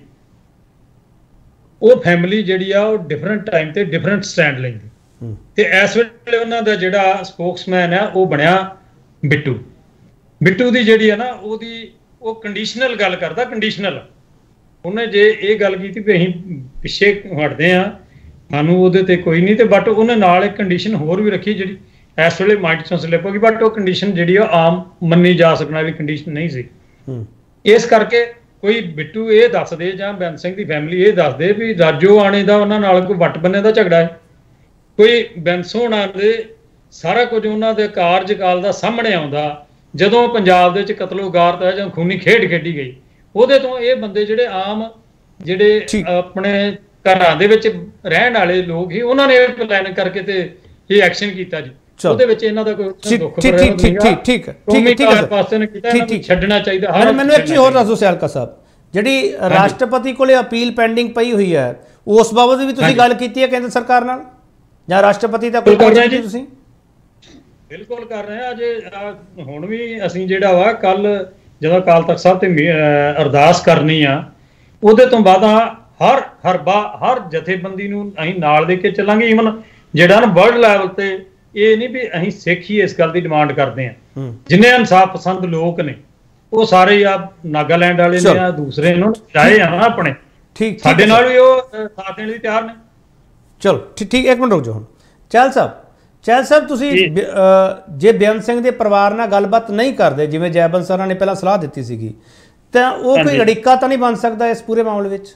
ਉਹ ਫੈਮਿਲੀ ਜਿਹੜੀ ਆ ਉਹ ਡਿਫਰੈਂਟ ਟਾਈਮ ਤੇ ਡਿਫਰੈਂਟ ਸਟੈਂਡ ਲੈਂਦੀ, ਤੇ ਇਸ ਵੇਲੇ ਉਹਨਾਂ ਦਾ ਜਿਹੜਾ ਸਪੋਕਸਮੈਨ ਆ ਉਹ ਬਣਿਆ ਬਿੱਟੂ। ਬਿੱਟੂ ਦੀ ਜਿਹੜੀ ਆ ਨਾ ਉਹਦੀ ਉਹ ਕੰਡੀਸ਼ਨਲ ਗੱਲ ਕਰਦਾ, ਕੰਡੀਸ਼ਨਲ। ਉਹਨੇ ਜੇ ਇਹ ਗੱਲ ਕੀਤੀ ਵੀ ਅਸੀਂ ਪਿੱਛੇ ਹਟਦੇ ਆ, ਸਾਨੂੰ ਉਹਦੇ ਤੇ ਕੋਈ ਨਹੀਂ, ਤੇ ਬਟ ਉਹਨੇ ਨਾਲ ਇੱਕ ਕੰਡੀਸ਼ਨ ਹੋਰ ਵੀ ਰੱਖੀ ਜਿਹੜੀ ਇਸ ਵੇਲੇ ਮਾਈਂਡ ਚੋਂ ਸਲਿਪ ਹੋ ਗਈ, ਬਟ ਉਹ ਕੰਡੀਸ਼ਨ ਜਿਹੜੀ ਆ ਆਮ ਮੰਨੀ ਜਾ ਸਕਣ ਵਾਲੀ ਕੰਡੀਸ਼ਨ ਨਹੀਂ ਸੀ। ਇਸ ਕਰਕੇ ਕੋਈ ਬਿੱਟੂ ਇਹ ਦੱਸ ਦੇ ਜਾਂ ਬੇਅੰਤ ਸਿੰਘ ਦੀ ਫੈਮਿਲੀ ਇਹ ਦੱਸ ਦੇ ਵੀ ਰਾਜੋਆਣੇ ਦਾ ਉਹਨਾਂ ਨਾਲ ਕੋਈ ਵੱਟ ਬੰਨੇ ਦਾ ਝਗੜਾ ਹੈ, ਕੋਈ ਬੈਂਸ ਹੋਣਾ ਦੇ ਸਾਰਾ ਕੁਝ ਉਹਨਾਂ ਦੇ ਕਾਰਜਕਾਲ ਦਾ ਸਾਹਮਣੇ ਆਉਂਦਾ, ਜਦੋਂ ਪੰਜਾਬ ਦੇ ਵਿੱਚ ਕਤਲੋਗਾਰਤ ਹੈ ਜਾਂ ਖੂਨੀ ਖੇਡ ਖੇਡੀ ਗਈ, ਉਹਦੇ ਤੋਂ ਇਹ ਬੰਦੇ ਜਿਹੜੇ ਆਮ ਜਿਹੜੇ ਆਪਣੇ ਘਰਾਂ ਦੇ ਵਿੱਚ ਰਹਿਣ ਵਾਲੇ ਲੋਕ ਹੀ, ਉਹਨਾਂ ਨੇ ਇਹ ਪਲਾਨ ਕਰਕੇ ਤੇ ਇਹ ਐਕਸ਼ਨ ਕੀਤਾ ਜੀ। ਉਹਦੇ ਵਿੱਚ ਇਹਨਾਂ ਦਾ ਕੋਈ ਦੁੱਖ ਠੀਕ ਠੀਕ ਠੀਕ ਠੀਕ ਠੀਕ ਠੀਕ ਪਾਸੇ ਨੇ ਕੀਤਾ, ਇਹਨਾਂ ਨੂੰ ਛੱਡਣਾ ਚਾਹੀਦਾ। ਹਰ ਮੈਨੂੰ ਇੱਕ ਚੀਜ਼ ਹੋਰ ਦੱਸੋ ਸਿਆਲਕਾ ਸਾਹਿਬ, ਜਿਹੜੀ ਰਾਸ਼ਟਰਪਤੀ ਕੋਲੇ ਅਪੀਲ ਪੈਂਡਿੰਗ ਪਈ ਹੋਈ ਹੈ, ਉਸ ਬਾਬਤ ਵੀ ਤੁਸੀਂ ਗੱਲ ਕੀਤੀ ਹੈ ਕੇਂਦਰ ਸਰਕਾਰ ਨਾਲ, ਜਾਂ ਰਾਸ਼ਟਰਪਤੀ ਦਾ ਕੋਈ ਕਰ ਰਹੇ ਜੀ ਤੁਸੀਂ? ਬਿਲਕੁਲ ਕਰ ਰਹੇ ਆ। ਅਜੇ ਹੁਣ ਵੀ ਅਸੀਂ ਜਿਹੜਾ ਵਾ ਕੱਲ ਜਦੋਂ ਅਕਾਲ ਤਖਤ ਸਾਹਿਬ ਤੇ ਅਰਦਾਸ ਕਰਨੀ ਆ, ਉਹਦੇ ਤੋਂ ਬਾਅਦ ਹਰ ਹਰਬਾ ਹਰ ਜਥੇਬੰਦੀ ਨੂੰ ਅਸੀਂ ਨਾਲ ਦੇ ਕੇ ਚੱਲਾਂਗੇ। ਈਵਨ ਜਿਹੜਾ ਨਾ ਵਰਲਡ ਲੈਵਲ ਤੇ ਇਹ ਨਹੀਂ ਵੀ ਅਸੀਂ ਸਿੱਖ ਹੀ ਇਸ ਗੱਲ ਦੀ ਡਿਮਾਂਡ ਕਰਦੇ ਆ, ਜਿੰਨੇ ਇਨਸਾਫ ਪਸੰਦ ਲੋਕ ਨੇ ਉਹ ਸਾਰੇ ਆ ਨਾਗਾਲੈਂਡ ਵਾਲੇ ਨੇ ਆ, ਦੂਸਰੇ ਨੂੰ ਚਾਹੇ ਆ ਨਾ ਆਪਣੇ, ਠੀਕ ਸਾਡੇ ਨਾਲ ਵੀ ਉਹ ਸਾਥ ਦੇਣ ਲਈ ਤਿਆਰ ਨੇ। ਚਲੋ ਠੀਕ, ਇੱਕ ਮਿੰਟ ਰੁਕ ਜਾਓ। ਹੁਣ ਚਹਿਲ ਸਾਹਿਬ, ਚਹਿਲ ਸਾਹਿਬ ਤੁਸੀਂ ਜੇ ਬੇਅੰਤ ਸਿੰਘ ਦੇ ਪਰਿਵਾਰ ਨਾਲ ਗੱਲਬਾਤ ਨਹੀਂ ਕਰਦੇ, ਜਿਵੇਂ ਜੈਬਲ ਸਰਾਂ ਨੇ ਪਹਿਲਾਂ ਸਲਾਹ ਦਿੱਤੀ ਸੀਗੀ, ਤਾਂ ਉਹ ਕੋਈ ਅੜਿੱਕਾ ਤਾਂ ਨਹੀਂ ਬਣ ਸਕਦਾ ਇਸ ਪੂਰੇ ਮਾਮਲੇ ਵਿੱਚ?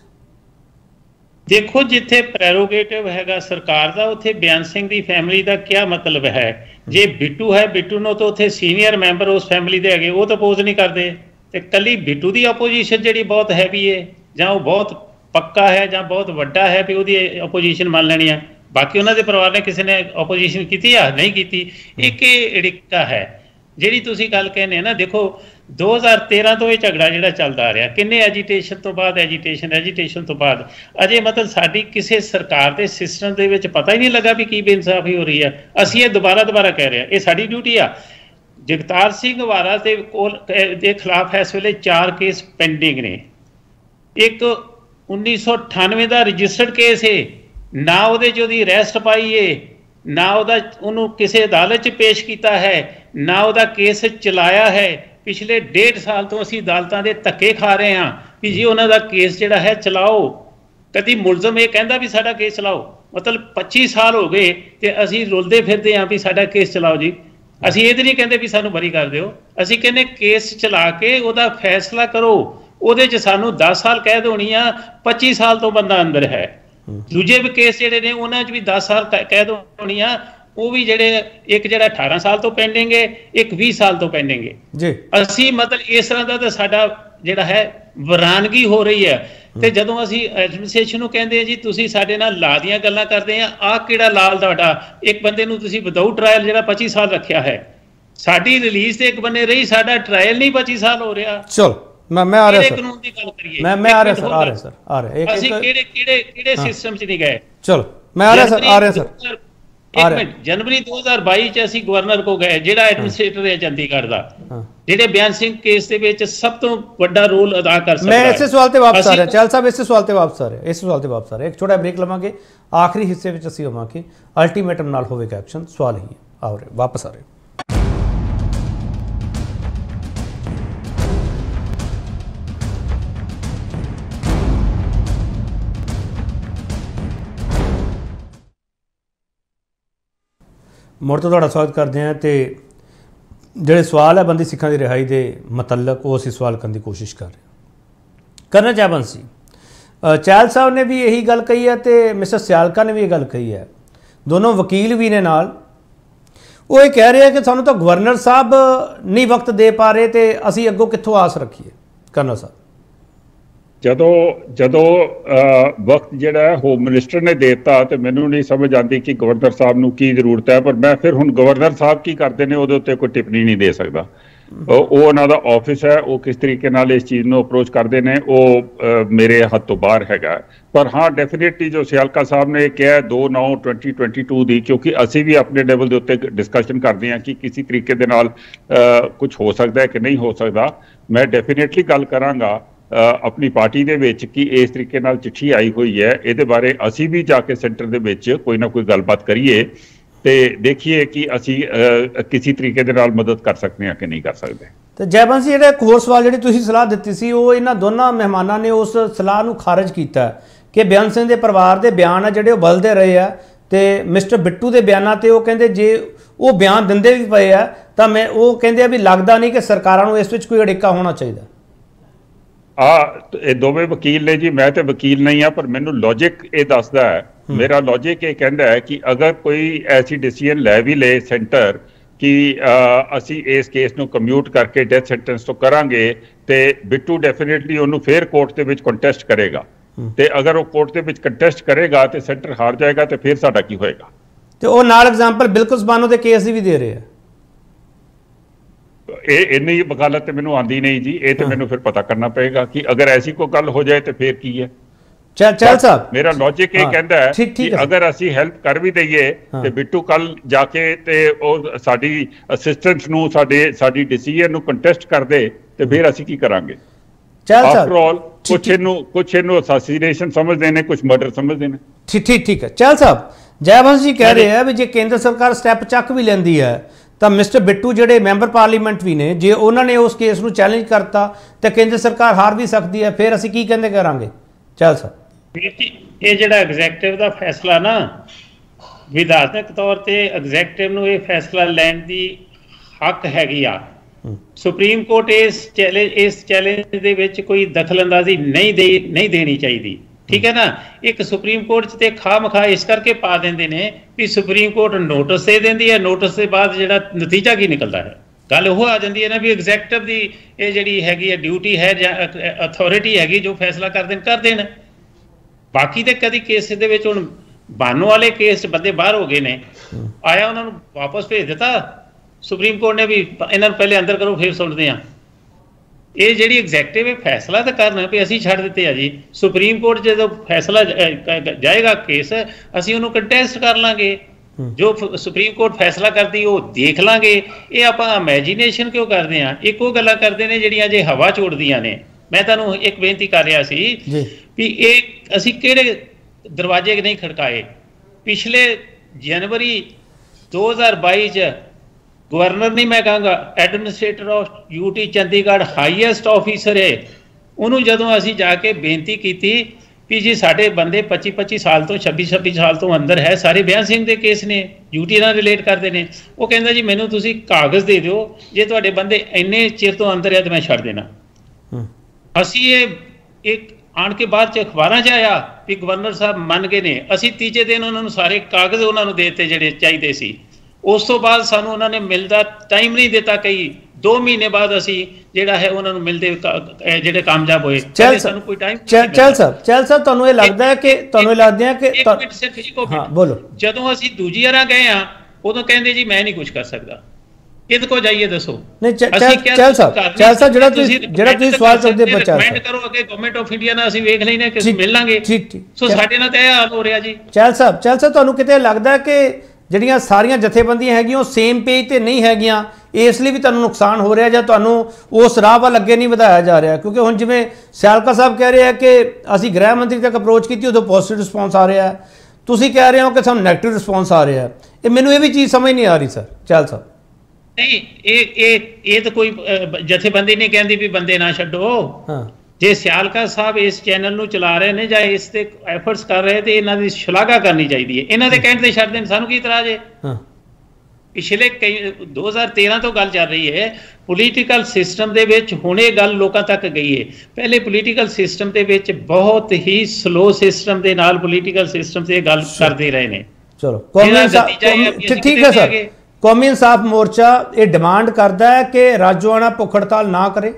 ਦੇਖੋ, ਜਿੱਥੇ ਪ੍ਰੈਰੋਗੇਟਿਵ ਹੈਗਾ ਸਰਕਾਰ ਦਾ, ਉੱਥੇ ਬੇਅੰਤ ਸਿੰਘ ਦੀ ਫੈਮਿਲੀ ਦਾ ਕੀ ਮਤਲਬ ਹੈ? ਜੇ ਬਿੱਟੂ ਹੈ, ਬਿੱਟੂ ਨੂੰ ਤਾਂ ਉੱਥੇ ਸੀਨੀਅਰ ਮੈਂਬਰ ਉਸ ਫੈਮਿਲੀ ਦੇ ਹੈਗੇ, ਉਹ ਤਾਂ ਅਪੋਜ਼ ਨਹੀਂ ਕਰਦੇ, ਤੇ ਕੱਲੀ ਬਿੱਟੂ ਦੀ ਆਪੋਜੀਸ਼ਨ ਜਿਹੜੀ ਬਹੁਤ ਹੈਵੀ ਹੈ, ਜਾਂ ਉਹ ਬਹੁਤ ਪੱਕਾ ਹੈ ਜਾਂ ਬਹੁਤ ਵੱਡਾ ਹੈ ਵੀ ਉਹਦੀ ਆਪੋਜੀਸ਼ਨ ਮੰਨ ਲੈਣੀ ਆ, ਬਾਕੀ ਉਹਨਾਂ ਦੇ ਪਰਿਵਾਰ ਨੇ ਕਿਸੇ ਨੇ ਆਪੋਜੀਸ਼ਨ ਕੀਤੀ ਆ ਨਹੀਂ ਕੀਤੀ, ਇੱਕ ਇਹ ਅੜਿੱਕਾ ਹੈ। ਜਿਹੜੀ ਤੁਸੀਂ ਗੱਲ ਕਹਿੰਦੇ ਨਾ, ਦੇਖੋ ਦੋ ਹਜ਼ਾਰ ਤੇਰਾਂ ਤੋਂ ਇਹ ਝਗੜਾ ਜਿਹੜਾ ਚੱਲਦਾ ਆ ਰਿਹਾ, ਕਿੰਨੇ ਐਜੀਟੇਸ਼ਨ ਤੋਂ ਬਾਅਦ ਐਜੀਟੇਸ਼ਨ ਐਜੀਟੇਸ਼ਨ ਤੋਂ ਬਾਅਦ ਅਜੇ ਮਤਲਬ ਸਾਡੀ ਕਿਸੇ ਸਰਕਾਰ ਦੇ ਸਿਸਟਮ ਦੇ ਵਿੱਚ ਪਤਾ ਹੀ ਨਹੀਂ ਲੱਗਾ ਵੀ ਕੀ ਬੇਇਨਸਾਫੀ ਹੋ ਰਹੀ ਹੈ। ਅਸੀਂ ਇਹ ਦੁਬਾਰਾ ਦੁਬਾਰਾ ਕਹਿ ਰਹੇ ਹਾਂ, ਇਹ ਸਾਡੀ ਡਿਊਟੀ ਆ। ਜਗਤਾਰ ਸਿੰਘ ਵਾਰਾ ਦੇ ਕੋਲ ਦੇ ਖਿਲਾਫ ਇਸ ਵੇਲੇ ਚਾਰ ਕੇਸ ਪੈਂਡਿੰਗ ਨੇ। ਇੱਕ ਉੱਨੀ ਸੌ ਅਠਾਨਵੇਂ ਦਾ ਰਜਿਸਟਰਡ ਕੇਸ ਹੈ, ਨਾ ਉਹਦੇ 'ਚ ਉਹਦੀ ਅਰੈਸਟ ਪਾਈ ਏ, ਨਾ ਉਹਦਾ ਉਹਨੂੰ ਕਿਸੇ ਅਦਾਲਤ 'ਚ ਪੇਸ਼ ਕੀਤਾ ਹੈ, ਨਾ ਉਹਦਾ ਕੇਸ ਚਲਾਇਆ ਹੈ। ਪਿਛਲੇ ਡੇਢ ਸਾਲ ਤੋਂ ਅਸੀਂ ਅਦਾਲਤਾਂ ਦੇ ਧੱਕੇ ਖਾ ਰਹੇ ਹਾਂ ਵੀ ਜੀ ਉਹਨਾਂ ਦਾ ਕੇਸ ਜਿਹੜਾ ਹੈ ਚਲਾਓ। ਕਦੀ ਮੁਲਜ਼ਮ ਇਹ ਕਹਿੰਦਾ ਵੀ ਸਾਡਾ ਕੇਸ ਚਲਾਓ, ਮਤਲਬ ਪੱਚੀ ਸਾਲ ਹੋ ਗਏ ਤੇ ਅਸੀਂ ਰੁਲਦੇ ਫਿਰਦੇ ਹਾਂ ਵੀ ਸਾਡਾ ਕੇਸ ਚਲਾਓ ਜੀ। ਅਸੀਂ ਇਹ ਤਾਂ ਨਹੀਂ ਕਹਿੰਦੇ ਵੀ ਸਾਨੂੰ ਬਰੀ ਕਰ ਦਿਓ, ਅਸੀਂ ਕਹਿੰਦੇ ਕੇਸ ਚਲਾ ਕੇ ਉਹਦਾ ਫੈਸਲਾ ਕਰੋ। ਉਹਦੇ 'ਚ ਸਾਨੂੰ ਦਸ ਸਾਲ ਕੈਦ ਹੋਣੀ ਆ, ਪੱਚੀ ਸਾਲ ਤੋਂ ਬੰਦਾ ਅੰਦਰ ਹੈ। ਦੂਜੇ ਵੀ ਕੇਸ ਜਿਹੜੇ ਨੇ ਉਹਨਾਂ 'ਚ ਵੀ ਦਸ ਸਾਲ ਕੈਦ ਹੋਣੀ ਆ, ਉਹ ਵੀ ਜਿਹੜੇ ਇੱਕ ਜਿਹੜਾ ਅਠਾਰਾਂ ਸਾਲ ਤੋਂ ਪੈਂਡਿੰਗ ਹੈ, ਇੱਕ ਵੀਹ ਸਾਲ ਤੋਂ ਪੈਂਡਿੰਗ ਹੈ ਜੀ। ਅਸੀਂ ਮਤਲਬ ਇਸ ਤਰ੍ਹਾਂ ਦਾ ਤਾਂ ਸਾਡਾ ਜਿਹੜਾ ਹੈ ਵਰਾਨਗੀ ਹੋ ਰਹੀ ਹੈ। ਤੇ ਜਦੋਂ ਅਸੀਂ ਐਡਮਿਨਿਸਟ੍ਰੇਸ਼ਨ ਨੂੰ ਕਹਿੰਦੇ ਆ ਜੀ ਤੁਸੀਂ ਸਾਡੇ ਨਾਲ ਲਾ ਦੀਆਂ ਗੱਲਾਂ ਕਰਦੇ ਆ, ਆਹ ਕਿਹੜਾ ਲਾਲ ਤੁਹਾਡਾ, ਇੱਕ ਬੰਦੇ ਨੂੰ ਤੁਸੀਂ ਵਿਦਆਊਟ ਟ੍ਰਾਇਲ ਜਿਹੜਾ ਪੱਚੀ ਸਾਲ ਰੱਖਿਆ ਹੈ, ਸਾਡੀ ਰਿਲੀਜ਼ ਤੇ ਇੱਕ ਬੰਨੇ ਰਹੀ, ਸਾਡਾ ਟ੍ਰਾਇਲ ਨਹੀਂ ਪੱਚੀ ਸਾਲ ਹੋ ਰਿਹਾ। ਚਲੋ ਮੈਂ ਮੈਂ ਆ ਰਿਹਾ ਸਰ, ਕਾਨੂੰਨ ਦੀ ਗੱਲ ਕਰੀਏ, ਮੈਂ ਮੈਂ ਆ ਰਿਹਾ ਸਰ, ਆ ਰਿਹਾ ਸਰ, ਆ ਰਿਹਾ। ਅਸੀਂ ਕਿਹੜੇ ਕਿਹੜੇ ਕਿਹੜੇ ਸਿਸਟਮ 'ਚ ਨਹੀਂ ਗਏ। ਚਲੋ ਮੈਂ ਆ ਰਿਹਾ ਸਰ, ਆ ਰਿਹਾ ਸਰ। ਇੱਕ ਮਿੰਟ, ਜਨਵਰੀ ਦੋ ਹਜ਼ਾਰ ਬਾਈ 'ਚ ਅਸੀਂ ਗਵਰਨਰ ਕੋ ਗਏ, ਜਿਹੜਾ ਐਡਮਿਨਿਸਟ੍ਰੇਟਰ ਹੈ ਚੰਡੀਗੜ੍ਹ ਦਾ, ਜਿਹੜੇ ਬਿਆਨ ਸਿੰਘ ਕੇਸ ਦੇ ਵਿੱਚ ਸਭ ਤੋਂ ਵੱਡਾ ਰੋਲ ਅਦਾ ਕਰ ਸਕਦਾ ਹੈ। ਮੈਂ ਇਸੇ ਸਵਾਲ ਤੇ ਵਾਪਸ ਆ ਰਿਹਾ ਚਹਿਲ ਸਾਹਿਬ, ਇਸੇ ਸਵਾਲ ਤੇ ਵਾਪਸ ਆ ਰਿਹਾ, ਇਸੇ ਸਵਾਲ ਤੇ ਵਾਪਸ ਆ ਰਿਹਾ। ਇੱਕ ਛੋਟਾ ਬ੍ਰੇਕ ਲਵਾਂਗੇ, ਆਖਰੀ ਹਿੱਸੇ ਵਿੱਚ ਅਸੀਂ ਹੋਵਾਂਗੇ ਅਲਟੀਮੇਟਮ ਨਾਲ ਹੋਵੇਗਾ ਐਕਸ਼ਨ। ਸਵਾਲ ਹੀ ਆ ਰਹੇ, ਵਾਪਸ ਆ ਰਹੇ। ਮੁੜ ਤੋਂ ਤੁਹਾਡਾ ਸਵਾਗਤ ਕਰਦੇ ਹਾਂ। ਤੇ ਜਿਹੜੇ ਸਵਾਲ ਹੈ ਬੰਦੀ ਸਿੱਖਾਂ ਦੀ ਰਿਹਾਈ ਦੇ ਮੁਤਲਕ, ਉਹ ਅਸੀਂ ਸਵਾਲ ਕਰਨ ਦੀ ਕੋਸ਼ਿਸ਼ ਕਰ ਰਹੇ ਹਾਂ। ਕਰਨਲ ਜੈਬੰਸ ਜੀ, ਚਹਿਲ ਸਾਹਿਬ ਨੇ ਵੀ ਇਹੀ ਗੱਲ ਕਹੀ ਹੈ ਤੇ ਮਿਸਟਰ ਸਿਆਲਕਾ ਨੇ ਵੀ ਇਹ ਗੱਲ ਕਹੀ ਹੈ, ਦੋਨੋਂ ਵਕੀਲ ਵੀ ਨੇ ਨਾਲ। ਉਹ ਇਹ ਕਹਿ ਰਹੇ ਆ ਕਿ ਸਾਨੂੰ ਤਾਂ ਗਵਰਨਰ ਸਾਹਿਬ ਨਹੀਂ ਵਕਤ ਦੇ ਪਾ ਰਹੇ ਤੇ ਅਸੀਂ ਅੱਗੋਂ ਕਿੱਥੋਂ ਆਸ ਰੱਖੀਏ। ਕਰਨਲ ਸਾਹਿਬ, ਜਦੋਂ ਜਦੋਂ ਵਕਤ ਜਿਹੜਾ ਹੋਮ ਮਿਨਿਸਟਰ ਨੇ ਦੇ ਦਿੱਤਾ ਤੇ ਮੈਨੂੰ ਨਹੀਂ ਸਮਝ ਆਉਂਦੀ ਕਿ ਗਵਰਨਰ ਸਾਹਿਬ ਨੂੰ ਕੀ ਜ਼ਰੂਰਤ ਹੈ, ਪਰ ਮੈਂ ਫਿਰ ਹੁਣ ਗਵਰਨਰ ਸਾਹਿਬ ਕੀ ਕਰਦੇ ਨੇ ਉਹਦੇ ਉੱਤੇ ਕੋਈ ਟਿੱਪਣੀ ਨਹੀਂ ਦੇ ਸਕਦਾ। ਉਹ ਉਹਨਾਂ ਦਾ ਆਫਿਸ ਹੈ, ਉਹ ਕਿਸ ਤਰੀਕੇ ਨਾਲ ਇਸ ਚੀਜ਼ ਨੂੰ ਅਪਰੋਚ ਕਰਦੇ ਨੇ ਉਹ ਮੇਰੇ ਹੱਥ ਤੋਂ ਬਾਹਰ ਹੈਗਾ। ਪਰ ਹਾਂ, ਡੈਫੀਨੇਟਲੀ ਜੋ ਸਿਆਲਕਾ ਸਾਹਿਬ ਨੇ ਕਿਹਾ ਦੋ ਨੌ ਵੀਹ ਬਾਈ ਦੀ, ਕਿਉਂਕਿ ਅਸੀਂ ਵੀ ਆਪਣੇ ਲੈਵਲ ਦੇ ਉੱਤੇ ਡਿਸਕਸ਼ਨ ਕਰਦੇ ਹਾਂ ਕਿ ਕਿਸੇ ਤਰੀਕੇ ਦੇ ਨਾਲ ਕੁਝ ਹੋ ਸਕਦਾ ਹੈ ਕਿ ਨਹੀਂ ਹੋ ਸਕਦਾ। ਮੈਂ ਡੈਫੀਨੇਟਲੀ ਗੱਲ ਕਰਾਂਗਾ ਆਪਣੀ ਪਾਰਟੀ ਦੇ ਵਿੱਚ ਕਿ ਇਸ ਤਰੀਕੇ ਨਾਲ ਚਿੱਠੀ ਆਈ ਹੋਈ ਹੈ, ਇਹਦੇ ਬਾਰੇ ਅਸੀਂ ਵੀ ਜਾ ਕੇ ਸੈਂਟਰ ਦੇ ਵਿੱਚ ਕੋਈ ਨਾ ਕੋਈ ਗੱਲਬਾਤ ਕਰੀਏ ਤੇ ਦੇਖੀਏ ਕਿ ਅਸੀਂ ਕਿਸੇ ਤਰੀਕੇ ਦੇ ਨਾਲ ਮਦਦ ਕਰ ਸਕਦੇ ਹਾਂ ਕਿ ਨਹੀਂ ਕਰ ਸਕਦੇ। ਤੇ ਜੈਬੰਸ ਜੀ, ਜਿਹੜਾ ਇੱਕ ਹੋਰ ਸਵਾਲ ਜਿਹੜੀ ਤੁਸੀਂ ਸਲਾਹ ਦਿੱਤੀ ਸੀ, ਉਹ ਇਹਨਾਂ ਦੋਨਾਂ ਮਹਿਮਾਨਾਂ ਨੇ ਉਸ ਸਲਾਹ ਨੂੰ ਖਾਰਜ ਕੀਤਾ ਕਿ ਬਿਆਨ ਸਿੰਘ ਦੇ ਪਰਿਵਾਰ ਦੇ ਬਿਆਨ ਆ ਜਿਹੜੇ ਉਹ ਬਦਲਦੇ ਰਹੇ ਆ ਤੇ ਮਿਸਟਰ ਬਿੱਟੂ ਦੇ ਬਿਆਨਾਂ ਤੇ ਉਹ ਕਹਿੰਦੇ ਜੇ ਉਹ ਬਿਆਨ ਦਿੰਦੇ ਵੀ ਪਏ ਆ ਤਾਂ ਮੈਂ ਉਹ ਕਹਿੰਦੇ ਆ ਵੀ ਲੱਗਦਾ ਨਹੀਂ ਕਿ ਸਰਕਾਰਾਂ ਨੂੰ ਇਸ ਵਿੱਚ ਕੋਈ ਅੜਿੱਕਾ ਹੋਣਾ ਚਾਹੀਦਾ। ਆ ਇਹ ਦੋਵੇਂ ਵਕੀਲ ਨੇ ਜੀ, ਮੈਂ ਤੇ ਵਕੀਲ ਨਹੀਂ ਆ, ਪਰ ਮੈਨੂੰ ਲੌਜਿਕ ਇਹ ਦੱਸਦਾ ਹੈ, ਮੇਰਾ ਲੌਜਿਕ ਇਹ ਕਹਿੰਦਾ ਹੈ ਕਿ ਅਗਰ ਕੋਈ ਐਸੀ ਡਿਸੀਜਨ ਲੈ ਵੀ ਲੇ ਸੈਂਟਰ ਕਿ ਅਸੀਂ ਇਸ ਕੇਸ ਨੂੰ ਕਮਿਊਟ ਕਰਕੇ ਡੈਥ ਸੈਂਟੈਂਸ ਤੋਂ ਕਰਾਂਗੇ ਤੇ ਬਿੱਟੂ ਡੈਫੀਨੇਟਲੀ ਉਹਨੂੰ ਫੇਰ ਕੋਰਟ ਦੇ ਵਿੱਚ ਕੰਟੈਸਟ ਕਰੇਗਾ, ਤੇ ਅਗਰ ਉਹ ਕੋਰਟ ਦੇ ਵਿੱਚ ਕੰਟੈਸਟ ਕਰੇਗਾ ਤੇ ਸੈਂਟਰ ਹਾਰ ਜਾਏਗਾ ਤੇ ਫਿਰ ਸਾਡਾ ਕੀ ਹੋਏਗਾ। ਤੇ ਉਹ ਨਾਲ ਐਗਜ਼ਾਮਪਲ ਬਿਲਕੁਲ ਸਬਾਨੋ ਦੇ ਕੇਸ ਦੀ ਵੀ ਦੇ ਰਹੇ ਆ। ਇਹ ਇੰਨੀ ਵਕਾਲਤ ਤੇ ਮੈਨੂੰ ਆਂਦੀ ਨਹੀਂ ਜੀ, ਇਹ ਤੇ ਮੈਨੂੰ ਫਿਰ ਪਤਾ ਕਰਨਾ ਪਏਗਾ ਕਿ ਅਗਰ ਐਸੀ ਕੋਈ ਗੱਲ ਹੋ ਜਾਏ ਤੇ ਫਿਰ ਕੀ ਹੈ। ਚਲ ਚਲ ਸਾਹਿਬ, ਮੇਰਾ ਲੌਜਿਕ ਇਹ ਕਹਿੰਦਾ ਹੈ ਕਿ ਅਗਰ ਅਸੀਂ ਹੈਲਪ ਕਰ ਵੀ ਦਈਏ ਤੇ ਬਿੱਟੂ ਕੱਲ ਜਾ ਕੇ ਤੇ ਉਹ ਸਾਡੀ ਅਸਿਸਟੈਂਟ ਨੂੰ ਸਾਡੇ ਸਾਡੀ ਡਿਸੀਜਨ ਨੂੰ ਕੰਟੈਸਟ ਕਰ ਦੇ ਤੇ ਫਿਰ ਅਸੀਂ ਕੀ ਕਰਾਂਗੇ। ਚਲ ਸਾਹਿਬ, ਆਫਟਰ ਆਲ ਕੁਛ ਇਹਨੂੰ ਕੁਛ ਇਹਨੂੰ ਅਸੈਸੀਨੇਸ਼ਨ ਸਮਝਦੇ ਨੇ, ਕੁਛ ਮਰਡਰ ਸਮਝਦੇ ਨੇ। ਠੀਕ ਠੀਕ ਠੀਕ ਹੈ। ਚਲ ਸਾਹਿਬ, ਜੈਬੰਸ ਜੀ ਕਹਿ ਰਹੇ ਆ ਵੀ ਜੇ ਕੇਂਦਰ ਸਰਕਾਰ ਸਟੈਪ ਚੱਕ ਵੀ ਲੈਂਦੀ ਹੈ ਤਾਂ ਮਿਸਟਰ ਬਿੱਟੂ ਜਿਹੜੇ ਮੈਂਬਰ ਪਾਰਲੀਮੈਂਟ ਵੀ ਨੇ, ਜੇ ਉਹਨਾਂ ਨੇ ਉਸ ਕੇਸ ਨੂੰ ਚੈਲੰਜ ਕਰਤਾ ਤਾਂ ਕੇਂਦਰ ਸਰਕਾਰ ਹਾਰ ਵੀ ਸਕਦੀ ਹੈ, ਫਿਰ ਅਸੀਂ ਕੀ ਕਹਿੰਦੇ ਕਰਾਂਗੇ। ਚਲ ਸਾਹਿਬ, ਇਹ ਜਿਹੜਾ ਐਗਜ਼ੈਕਟਿਵ ਦਾ ਫੈਸਲਾ ਨਾ, ਵਿਧਾਨਕ ਤੌਰ ਤੇ ਐਗਜ਼ੈਕਟਿਵ ਨੂੰ ਇਹ ਫੈਸਲਾ ਲੈਣ ਦੀ ਹੱਕ ਹੈਗੀ ਆ। ਸੁਪਰੀਮ ਕੋਰਟ ਇਸ ਚੈਲੰਜ ਇਸ ਚੈਲੰਜ ਦੇ ਵਿੱਚ ਕੋਈ ਦਖਲਅੰਦਾਜ਼ੀ ਨਹੀਂ ਦੇ ਨਹੀਂ ਦੇਣੀ ਚਾਹੀਦੀ, ਠੀਕ ਹੈ ਨਾ। ਇੱਕ ਸੁਪਰੀਮ ਕੋਰਟ 'ਚ ਤੇ ਖਾਹ ਮਖਾ ਇਸ ਕਰਕੇ ਪਾ ਦਿੰਦੇ ਨੇ ਵੀ ਸੁਪਰੀਮ ਕੋਰਟ ਨੋਟਿਸ ਦੇ ਦਿੰਦੀ ਹੈ, ਨੋਟਿਸ ਦੇ ਬਾਅਦ ਜਿਹੜਾ ਨਤੀਜਾ ਕੀ ਨਿਕਲਦਾ ਹੈ। ਗੱਲ ਉਹ ਆ ਜਾਂਦੀ ਹੈ ਨਾ ਵੀ ਐਗਜ਼ੈਕਟਿਵ ਦੀ ਇਹ ਜਿਹੜੀ ਹੈਗੀ ਹੈ ਡਿਊਟੀ ਹੈ ਜਾਂ ਅਥਾਰਟੀ ਹੈਗੀ ਜੋ ਫੈਸਲਾ ਕਰ ਦੇਣ ਕਰ ਦੇਣ। ਬਾਕੀ ਤੇ ਕਦੀ ਕੇਸ ਦੇ ਵਿੱਚ ਹੁਣ ਬਾਨੋ ਵਾਲੇ ਕੇਸ 'ਚ ਬੰਦੇ ਬਾਹਰ ਹੋ ਗਏ ਨੇ, ਆਇਆ ਉਹਨਾਂ ਨੂੰ ਵਾਪਸ ਭੇਜ ਦਿੱਤਾ, ਸੁਪਰੀਮ ਕੋਰਟ ਨੇ ਵੀ ਇਹਨਾਂ ਨੂੰ ਪਹਿਲੇ ਅੰਦਰ ਕਰੋ ਫਿਰ ਸੁਣਦੇ ਆ। ਇਹ ਜਿਹੜੀ ਐਗਜ਼ੈਕਟਿਵ ਫੈਸਲਾ ਤਾਂ ਕਰਨਾ ਵੀ ਅਸੀਂ ਛੱਡ ਦਿੱਤੇ ਆ ਜੀ। ਸੁਪਰੀਮ ਕੋਰਟ ਜਦੋਂ ਫੈਸਲਾ ਜਾਏਗਾ ਕੇਸ, ਅਸੀਂ ਉਹਨੂੰ ਕੰਟੈਸਟ ਕਰ ਲਾਂਗੇ। ਜੋ ਸੁਪਰੀਮ ਕੋਰਟ ਫੈਸਲਾ ਕਰਦੀ ਉਹ ਦੇਖ ਲਾਂਗੇ। ਇਹ ਆਪਾਂ ਇਮੈਜੀਨੇਸ਼ਨ ਕਿਉਂ ਕਰਦੇ ਆ? ਇੱਕ ਉਹ ਗੱਲਾਂ ਕਰਦੇ ਨੇ ਜਿਹੜੀਆਂ ਜੇ ਹਵਾ ਚ ਉੱਡਦੀਆਂ ਨੇ। ਮੈਂ ਤੁਹਾਨੂੰ ਇੱਕ ਬੇਨਤੀ ਕਰ ਰਿਹਾ ਸੀ ਵੀ ਇਹ ਅਸੀਂ ਕਿਹੜੇ ਦਰਵਾਜ਼ੇ ਨਹੀਂ ਖੜਕਾਏ। ਪਿਛਲੇ ਜਨਵਰੀ ਦੋ ਹਜ਼ਾਰ ਬਾਈ ਚ ਗਵਰਨਰ ਨਹੀਂ, ਮੈਂ ਕਹਾਂਗਾ administrator of UT Chandigarh highest officer ਹੈ, ਉਹਨੂੰ ਜਦੋਂ ਅਸੀਂ ਜਾ ਕੇ ਬੇਨਤੀ ਕੀਤੀ ਵੀ ਜੀ ਸਾਡੇ ਬੰਦੇ ਪੱਚੀ ਪੱਚੀ ਸਾਲ ਤੋਂ ਛੱਬੀ ਛੱਬੀ ਸਾਲ ਤੋਂ ਅੰਦਰ ਹੈ, ਸਾਰੇ ਬਿਆਨ ਸਿੰਘ ਦੇ ਕੇਸ ਨੇ, ਯੂਟੀ ਨਾਲ ਰਿਲੇਟ ਕਰਦੇ ਨੇ। ਉਹ ਕਹਿੰਦਾ ਜੀ ਮੈਨੂੰ ਤੁਸੀਂ ਕਾਗਜ਼ ਦੇ ਦਿਓ, ਜੇ ਤੁਹਾਡੇ ਬੰਦੇ ਇੰਨੇ ਚਿਰ ਤੋਂ ਅੰਦਰ ਹੈ ਤਾਂ ਮੈਂ ਛੱਡ ਦੇਣਾ। ਅਸੀਂ ਇਹ ਇੱਕ ਆਣ ਕੇ ਬਾਅਦ ਚ ਅਖਬਾਰਾਂ 'ਚ ਆਇਆ ਵੀ ਗਵਰਨਰ ਸਾਹਿਬ ਮੰਨ ਗਏ ਨੇ। ਅਸੀਂ ਤੀਜੇ ਦਿਨ ਉਹਨਾਂ ਨੂੰ ਸਾਰੇ ਕਾਗਜ਼ ਉਹਨਾਂ ਨੂੰ ਦੇ ਦਿੱਤੇ ਜਿਹੜੇ ਚਾਹੀਦੇ ਸੀ। ਉਸ ਤੋਂ ਬਾਅਦ ਸਾਨੂੰ ਉਹਨਾਂ ਨੇ ਮਿਲਦਾ ਟਾਈਮ ਨਹੀਂ ਦਿੱਤਾ। ਕਈ ਦੋ ਮਹੀਨੇ ਬਾਅਦ ਅਸੀਂ ਜਿਹੜਾ ਹੈ ਉਹਨਾਂ ਨੂੰ ਮਿਲਦੇ ਜਿਹੜੇ ਕਾਮਯਾਬ ਹੋਏ। ਸਾਨੂੰ ਕੋਈ ਟਾਈਮ ਚਲ ਸਾਹਿਬ ਚਲ ਸਾਹਿਬ ਤੁਹਾਨੂੰ ਇਹ ਲੱਗਦਾ ਹੈ ਕਿ ਤੁਹਾਨੂੰ ਇਹ ਲੱਗਦਾ ਹੈ ਕਿ ਹਾਂ ਬੋਲੋ। ਜਦੋਂ ਅਸੀਂ ਦੂਜੀ ਵਾਰ ਗਏ ਆ ਉਦੋਂ ਕਹਿੰਦੇ ਜੀ ਮੈਂ ਨਹੀਂ ਕੁਝ ਕਰ ਸਕਦਾ। ਕਿਹਦੇ ਕੋ ਜਾਈਏ ਦੱਸੋ? ਨਹੀਂ ਚਲ ਸਾਹਿਬ ਚਲ ਸਾਹਿਬ ਜਿਹੜਾ ਤੁਸੀਂ ਜਿਹੜਾ ਤੁਸੀਂ ਸਵਾਲ ਕਰਦੇ ਬੱਚਾ ਕਮੈਂਟ ਕਰੋ ਅੱਗੇ ਗਵਰਨਮੈਂਟ ਆਫ ਇੰਡੀਆ ਨਾਲ ਅਸੀਂ ਵੇਖ ਲੈਨੇ ਕਿ ਮਿਲ ਲਾਂਗੇ। ਠੀਕ ਠੀਕ ਸੋ ਸਾਡੇ ਨਾਲ ਤਾਂ ਇਹ ਹਾਲ ਹੋ ਰਿਹਾ ਜੀ। ਚਲ ਸਾਹਿਬ ਚਲ ਸਾਹਿਬ ਤੁਹਾਨੂੰ ਕਿਤੇ ਲੱਗਦਾ ਕਿ ਜਿਹੜੀਆਂ ਸਾਰੀਆਂ ਜਥੇਬੰਦੀਆਂ ਹੈਗੀਆਂ ਉਹ ਸੇਮ ਪੇਜ ਤੇ ਨਹੀਂ ਹੈਗੀਆਂ, ਇਸ ਲਈ ਵੀ ਤੁਹਾਨੂੰ ਨੁਕਸਾਨ ਹੋ ਰਿਹਾ ਜਾਂ ਤੁਹਾਨੂੰ ਉਸ ਰਾਹ ਵੱਲ ਅੱਗੇ ਨਹੀਂ ਵਧਾਇਆ ਜਾ ਰਿਹਾ? ਕਿਉਂਕਿ ਹੁਣ ਜਿਵੇਂ ਸਿਆਲਕਾ ਸਾਹਿਬ ਕਹਿ ਰਹੇ ਆ ਕਿ ਅਸੀਂ ਗ੍ਰਹਿ ਮੰਤਰੀ ਤੱਕ ਅਪਰੋਚ ਕੀਤੀ, ਉਦੋਂ ਪੋਜ਼ਿਟਿਵ ਰਿਸਪੌਂਸ ਆ ਰਿਹਾ, ਤੁਸੀਂ ਕਹਿ ਰਹੇ ਹੋ ਕਿ ਸਾਨੂੰ ਨੈਗੇਟਿਵ ਰਿਸਪੌਂਸ ਆ ਰਿਹਾ। ਇਹ ਮੈਨੂੰ ਇਹ ਵੀ ਚੀਜ਼ ਸਮਝ ਨਹੀਂ ਆ ਰਹੀ ਸਰ। ਚਲ ਸਾਹਿਬ ਨਹੀਂ ਇਹ ਇਹ ਇਹ ਤਾਂ ਕੋਈ ਜਥੇਬੰਦੀ ਨਹੀਂ ਕਹਿੰਦੀ ਵੀ ਬੰਦੇ ਨਾ ਛੱਡੋ। ਹਾਂ ਜੇ ਸਿਆਲਕਾ ਸਾਹਿਬ ਇਸ ਚੈਨਲ ਨੂੰ ਚਲਾ ਰਹੇ ਨੇ ਜਾਂ ਇਸ ਤੇ ਐਫਰਟਸ ਕਰ ਰਹੇ ਤੇ ਇਹਨਾਂ ਦੀ ਸ਼ਲਾਘਾ ਕਰਨੀ ਚਾਹੀਦੀ ਹੈ। ਇਹਨਾਂ ਦੇ ਕਹਿਣ ਤੇ ਛੱਡ ਦੇਣ, ਸਾਨੂੰ ਕੀ ਇਤਰਾਜ਼ ਹੈ? ਹਾਂ ਪਿਛਲੇ ਕਈ ਦੋ ਹਜ਼ਾਰ ਤੇਰਾਂ ਤੋਂ ਗੱਲ ਚੱਲ ਰਹੀ ਹੈ ਪੋਲੀਟੀਕਲ ਸਿਸਟਮ ਦੇ ਵਿੱਚ। ਹੁਣ ਇਹ ਗੱਲ ਲੋਕਾਂ ਤੱਕ ਗਈ ਹੈ। ਪਹਿਲੇ ਪੋਲੀਟੀਕਲ ਸਿਸਟਮ ਦੇ ਵਿੱਚ ਬਹੁਤ ਹੀ ਸਲੋ ਸਿਸਟਮ ਦੇ ਨਾਲ ਪੋਲੀਟੀਕਲ ਸਿਸਟਮ ਤੇ ਗੱਲ ਕਰਦੇ ਰਹੇ ਨੇ। ਚਲੋ ਠੀਕ ਹੈ ਸਰ। ਕੌਮੀ ਇਨਸਾਫ ਮੋਰਚਾ ਇਹ ਡਿਮਾਂਡ ਕਰਦਾ ਹੈ ਕਿ ਰਾਜੋਆਣਾ ਭੁੱਖ ਹੜਤਾਲ ਨਾ ਕਰੇ।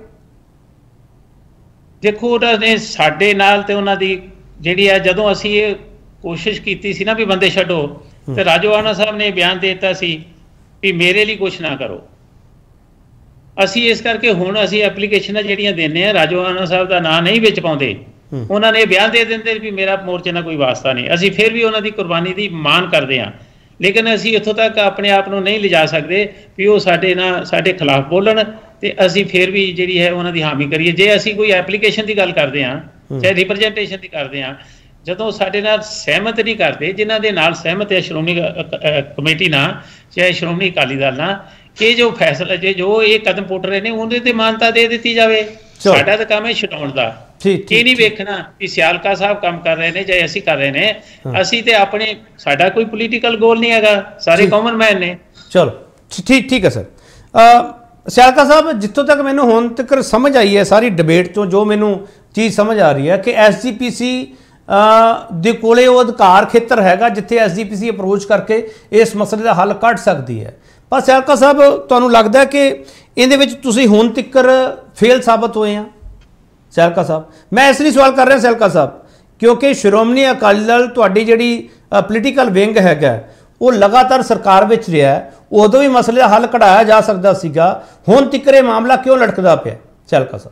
ਦੇਖੋ ਉਹਨਾਂ ਨੇ ਸਾਡੇ ਨਾਲ ਤੇ ਉਹਨਾਂ ਦੀ ਜਿਹੜੀ ਹੈ, ਜਦੋਂ ਅਸੀਂ ਇਹ ਕੋਸ਼ਿਸ਼ ਕੀਤੀ ਸੀ ਨਾ ਵੀ ਬੰਦੇ ਛੱਡੋ, ਤੇ ਰਾਜੋਆਣਾ ਸਾਹਿਬ ਨੇ ਬਿਆਨ ਦੇ ਦਿੱਤਾ ਸੀ ਵੀ ਮੇਰੇ ਲਈ ਕੁਛ ਨਾ ਕਰੋ। ਅਸੀਂ ਇਸ ਕਰਕੇ ਹੁਣ ਅਸੀਂ ਐਪਲੀਕੇਸ਼ਨਾਂ ਜਿਹੜੀਆਂ ਦਿੰਦੇ ਆ ਰਾਜੋਆਣਾ ਸਾਹਿਬ ਦਾ ਨਾਂ ਨਹੀਂ ਵਿੱਚ ਪਾਉਂਦੇ। ਉਹਨਾਂ ਨੇ ਬਿਆਨ ਦੇ ਦਿੰਦੇ ਵੀ ਮੇਰਾ ਮੋਰਚੇ ਨਾਲ ਕੋਈ ਵਾਸਤਾ ਨਹੀਂ। ਅਸੀਂ ਫਿਰ ਵੀ ਉਹਨਾਂ ਦੀ ਕੁਰਬਾਨੀ ਦੀ ਮਾਣ ਕਰਦੇ ਹਾਂ, ਲੇਕਿਨ ਅਸੀਂ ਇੱਥੋਂ ਤੱਕ ਆਪਣੇ ਆਪ ਨੂੰ ਨਹੀਂ ਲਿਜਾ ਸਕਦੇ ਵੀ ਉਹ ਸਾਡੇ ਨਾਲ ਸਾਡੇ ਖਿਲਾਫ ਬੋਲਣ ਤੇ ਅਸੀਂ ਫਿਰ ਵੀ ਜਿਹੜੀ ਹੈ ਉਹਨਾਂ ਦੀ ਹਾਮੀ ਕਰੀਏ। ਜੇ ਅਸੀਂ ਕੋਈ ਐਪਲੀਕੇਸ਼ਨ ਦੀ ਗੱਲ ਕਰਦੇ ਹਾਂ ਚਾਹੇ ਰਿਪਰੈਜ਼ੈਂਟੇਸ਼ਨ ਦੀ ਕਰਦੇ ਹਾਂ, ਜਦੋਂ ਸਾਡੇ ਨਾਲ ਸਹਿਮਤ ਨਹੀਂ ਕਰਦੇ, ਜਿਨ੍ਹਾਂ ਦੇ ਨਾਲ ਸਹਿਮਤ ਹੈ ਸ਼੍ਰੋਮਣੀ ਕਮੇਟੀ ਨਾਲ ਚਾਹੇ ਸ਼੍ਰੋਮਣੀ ਅਕਾਲੀ ਦਲ ਨਾਲ, ਇਹ ਜੋ ਫੈਸਲਾ ਜੇ ਜੋ ਇਹ ਕਦਮ ਪੁੱਟ ਰਹੇ ਨੇ ਉਹਦੇ ਤੇ ਮਾਨਤਾ ਦੇ ਦਿੱਤੀ ਜਾਵੇ। ਸਾਡਾ ਤਾਂ ਕੰਮ ਹੈ ਛਡਾਉਣ ਦਾ। ਇਹ ਨਹੀਂ ਵੇਖਣਾ ਵੀ ਸਿਆਲਕਾ ਸਾਹਿਬ ਕੰਮ ਕਰ ਰਹੇ ਨੇ ਜਾਂ ਅਸੀਂ ਕਰ ਰਹੇ ਨੇ। ਅਸੀਂ ਤੇ ਆਪਣੇ ਸਾਡਾ ਕੋਈ ਪੋਲੀਟੀਕਲ ਗੋਲ ਨਹੀਂ ਹੈਗਾ, ਸਾਰੇ ਕਾਮਨ ਮੈਨ ਨੇ। ਚਲੋ ਠੀਕ ਠੀਕ ਹੈ ਸਰ। ਸਿਆਲਕਾ ਸਾਹਿਬ ਜਿੱਥੋਂ ਤੱਕ ਮੈਨੂੰ ਹੁਣ ਤੱਕ ਸਮਝ ਆਈ ਹੈ ਸਾਰੀ ਡਿਬੇਟ ਤੋਂ, ਜੋ ਮੈਨੂੰ ਚੀਜ਼ ਸਮਝ ਆ ਰਹੀ ਹੈ ਕਿ ਐਸ ਜੀ ਪੀ ਸੀ ਦੇ ਕੋਲੇ ਉਹ ਅਧਿਕਾਰ ਖੇਤਰ ਹੈਗਾ ਜਿੱਥੇ ਐਸ ਜੀ ਪੀ ਸੀ ਅਪਰੋਚ ਕਰਕੇ ਇਸ ਮਸਲੇ ਦਾ ਹੱਲ ਕੱਢ ਸਕਦੀ ਹੈ। ਪਰ ਸਿਆਲਕਾ ਸਾਹਿਬ ਤੁਹਾਨੂੰ ਲੱਗਦਾ ਕਿ ਇਹਦੇ ਵਿੱਚ ਤੁਸੀਂ ਹੁਣ ਤੱਕ ਫੇਲ ਸਾਬਤ ਹੋਏ ਆ? ਸਿਆਲਕਾ ਸਾਹਿਬ ਮੈਂ ਇਸ ਲਈ ਸਵਾਲ ਕਰ ਰਿਹਾ ਸਿਆਲਕਾ ਸਾਹਿਬ ਕਿਉਂਕਿ ਸ਼੍ਰੋਮਣੀ ਅਕਾਲੀ ਦਲ ਤੁਹਾਡੀ ਜਿਹੜੀ ਪੋਲੀਟੀਕਲ ਵਿੰਗ ਹੈਗਾ ਉਹ ਲਗਾਤਾਰ ਸਰਕਾਰ ਵਿੱਚ ਰਿਹਾ, ਉਦੋਂ ਵੀ ਮਸਲੇ ਦਾ ਹੱਲ ਕਢਾਇਆ ਜਾ ਸਕਦਾ ਸੀਗਾ, ਹੁਣ ਤੱਕ ਇਹ ਮਾਮਲਾ ਕਿਉਂ ਲਟਕਦਾ ਪਿਆ? ਸਿਆਲਕਾ ਸਾਹਿਬ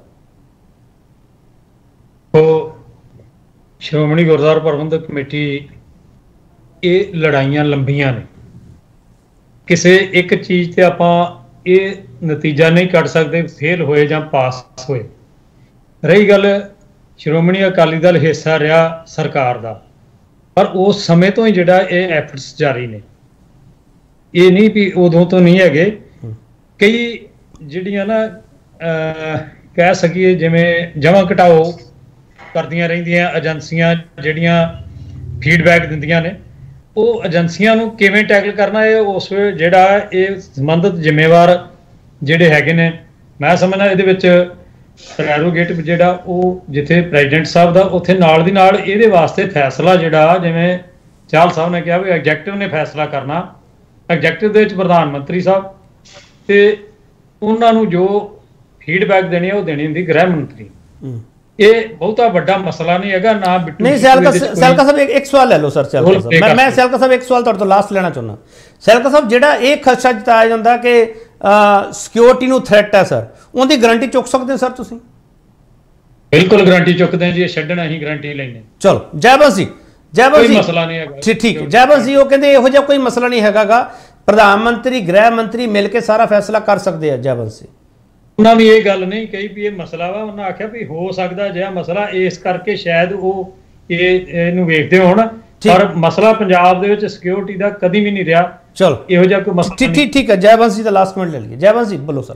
ਉਹ ਸ਼੍ਰੋਮਣੀ ਗੁਰਦੁਆਰਾ ਪ੍ਰਬੰਧਕ ਕਮੇਟੀ ਇਹ ਲੜਾਈਆਂ ਲੰਬੀਆਂ ਨੇ। ਕਿਸੇ ਇੱਕ ਚੀਜ਼ ਤੇ ਆਪਾਂ ਇਹ ਨਤੀਜਾ ਨਹੀਂ ਕੱਢ ਸਕਦੇ ਫੇਲ ਹੋਏ ਜਾਂ ਪਾਸ ਹੋਏ। ਰਹੀ ਗੱਲ ਸ਼੍ਰੋਮਣੀ ਅਕਾਲੀ ਦਲ ਹਿੱਸਾ ਰਿਹਾ ਸਰਕਾਰ ਦਾ, ਪਰ ਉਸ ਸਮੇਂ ਤੋਂ ਹੀ ਜਿਹੜਾ ਇਹ ਐਫਰਟਸ ਜਾਰੀ ਨੇ। ਇਹ ਨਹੀਂ ਵੀ ਉਦੋਂ ਤੋਂ ਨਹੀਂ ਹੈਗੇ। ਕਈ ਜਿਹੜੀਆਂ ਨਾ ਕਹਿ ਸਕੀਏ ਜਿਵੇਂ ਜਮ੍ਹਾਂ ਘਟਾਓ ਕਰਦੀਆਂ ਰਹਿੰਦੀਆਂ ਏਜੰਸੀਆਂ ਜਿਹੜੀਆਂ ਫੀਡਬੈਕ ਦਿੰਦੀਆਂ ਨੇ, ਉਹ ਏਜੰਸੀਆਂ ਨੂੰ ਕਿਵੇਂ ਟੈਕਲ ਕਰਨਾ ਇਹ ਉਸ ਜਿਹੜਾ ਇਹ ਸੰਬੰਧਿਤ ਜ਼ਿੰਮੇਵਾਰ ਜਿਹੜੇ ਹੈਗੇ ਨੇ। ਮੈਂ ਸਮਝਦਾ ਇਹਦੇ ਵਿੱਚ ਪ੍ਰੈਰੋਗੇਟਿਵ ਜਿਹੜਾ ਉਹ ਜਿੱਥੇ ਪ੍ਰੈਜ਼ੀਡੈਂਟ ਸਾਹਿਬ ਦਾ, ਉੱਥੇ ਨਾਲ ਦੀ ਨਾਲ ਇਹਦੇ ਵਾਸਤੇ ਫੈਸਲਾ ਜਿਹੜਾ ਜਿਵੇਂ ਚਾਹਲ ਸਾਹਿਬ ਨੇ ਕਿਹਾ ਵੀ ਐਗਜੈਕਟਿਵ ਨੇ ਫੈਸਲਾ ਕਰਨਾ, ਐਗਜੈਕਟਿਵ ਦੇ ਵਿੱਚ ਪ੍ਰਧਾਨ ਮੰਤਰੀ ਸਾਹਿਬ ਤੇ ਉਹਨਾਂ ਨੂੰ ਜੋ ਫੀਡਬੈਕ ਦੇਣੀ ਹੈ ਉਹ ਦੇਣੀ ਹੁੰਦੀ ਗ੍ਰਹਿ ਮੰਤਰੀ। ਇਹ ਬਹੁਤਾ ਵੱਡਾ ਮਸਲਾ ਨਹੀਂ ਹੈਗਾ ਨਾ ਬਿੱਟੂ नहीं ਜੀ सैलका ਇਹਦੇ 'ਚ ਕੋਈ- सैलका साहब एक एक सवाल ले लो सर सैलका रोल साहब प्ले मैं कर मैं सकते। सैलका साहब एक सवाल ਤੁਹਾਡੇ ਤੋਂ ਲਾਸਟ ਲੈਣਾ ਚਾਹੁੰਦਾ ਸੈਲਕਾ ਸਾਹਿਬ ਜਿਹੜਾ ਇਹ ਖਦਸ਼ਾ ਜਤਾਇਆ ਜਾਂਦਾ ਕਿ ਸਿਕਿਉਰਿਟੀ ਨੂੰ ਥ੍ਰੈਟ ਹੈ ਸਰ ਉਹਦੀ ਗਾਰੰਟੀ ਚੁੱਕ ਸਕਦੇ ਹੋ ਸਰ ਤੁਸੀਂ ਬਿਲਕੁਲ ਗਾਰੰਟੀ ਚੁੱਕਦੇ ਹਾਂ ਜੀ ਇਹ ਛੱਡਣਾ ਹੀ ਗਾਰੰਟੀ ਲੈਣੇ ਚਲੋ ਜੈਬਨ ਸੀ ਜੈਬਨ ਕੋਈ ਸੀ ਮਸਲਾ ਨਹੀਂ ਹੈਗਾ ਠੀਕ ਠੀਕ ਜੈਬਨ ਸੀ ਉਹ ਕਹਿੰਦੇ ਇਹੋ ਜਿਹਾ ਕੋਈ ਮਸਲਾ ਨਹੀਂ ਹੈਗਾਗਾ ਪ੍ਰਧਾਨ ਮੰਤਰੀ ਗ੍ਰਹਿ ਮੰਤਰੀ ਮਿਲ ਕੇ ਸਾਰਾ ਫੈਸਲਾ ਕਰ ਸਕਦੇ ਆ ਜੈਬਨ ਸੀ ਉਹਨਾਂ ਵੀ ਇਹ ਗੱਲ ਨਹੀਂ ਕਹੀ ਵੀ ਇਹ ਮਸਲਾ ਵਾ ਉਹਨਾਂ ਆਖਿਆ ਵੀ ਹੋ ਸਕਦਾ ਜਿਹਾ ਮਸਲਾ ਇਸ ਕਰਕੇ ਸ਼ਾਇਦ ਉਹ ਇਹ ਇਹਨੂੰ ਵੇਖਦੇ ਹੋਣ ਠੀਕ। ਪਰ ਮਸਲਾ ਪੰਜਾਬ ਦੇ ਵਿੱਚ ਸਿਕਿਉਰਿਟੀ ਦਾ ਕਦੀ ਵੀ ਨਹੀਂ ਰਿਹਾ ਚਲੋ ਇਹੋ ਜਿਹਾ ਕੋਈ ਮਸਲਾ ਠੀਕ ਨਹੀਂ ਠੀਕ ਠੀਕ ਹੈ ਜੈਬਨ ਸੀ ਦਾ ਲਾਸਟ ਕਮੈਂਟ ਲੈ ਲਈਏ ਜੈਬਨ ਸੀ ਬੋਲੋ ਸਰ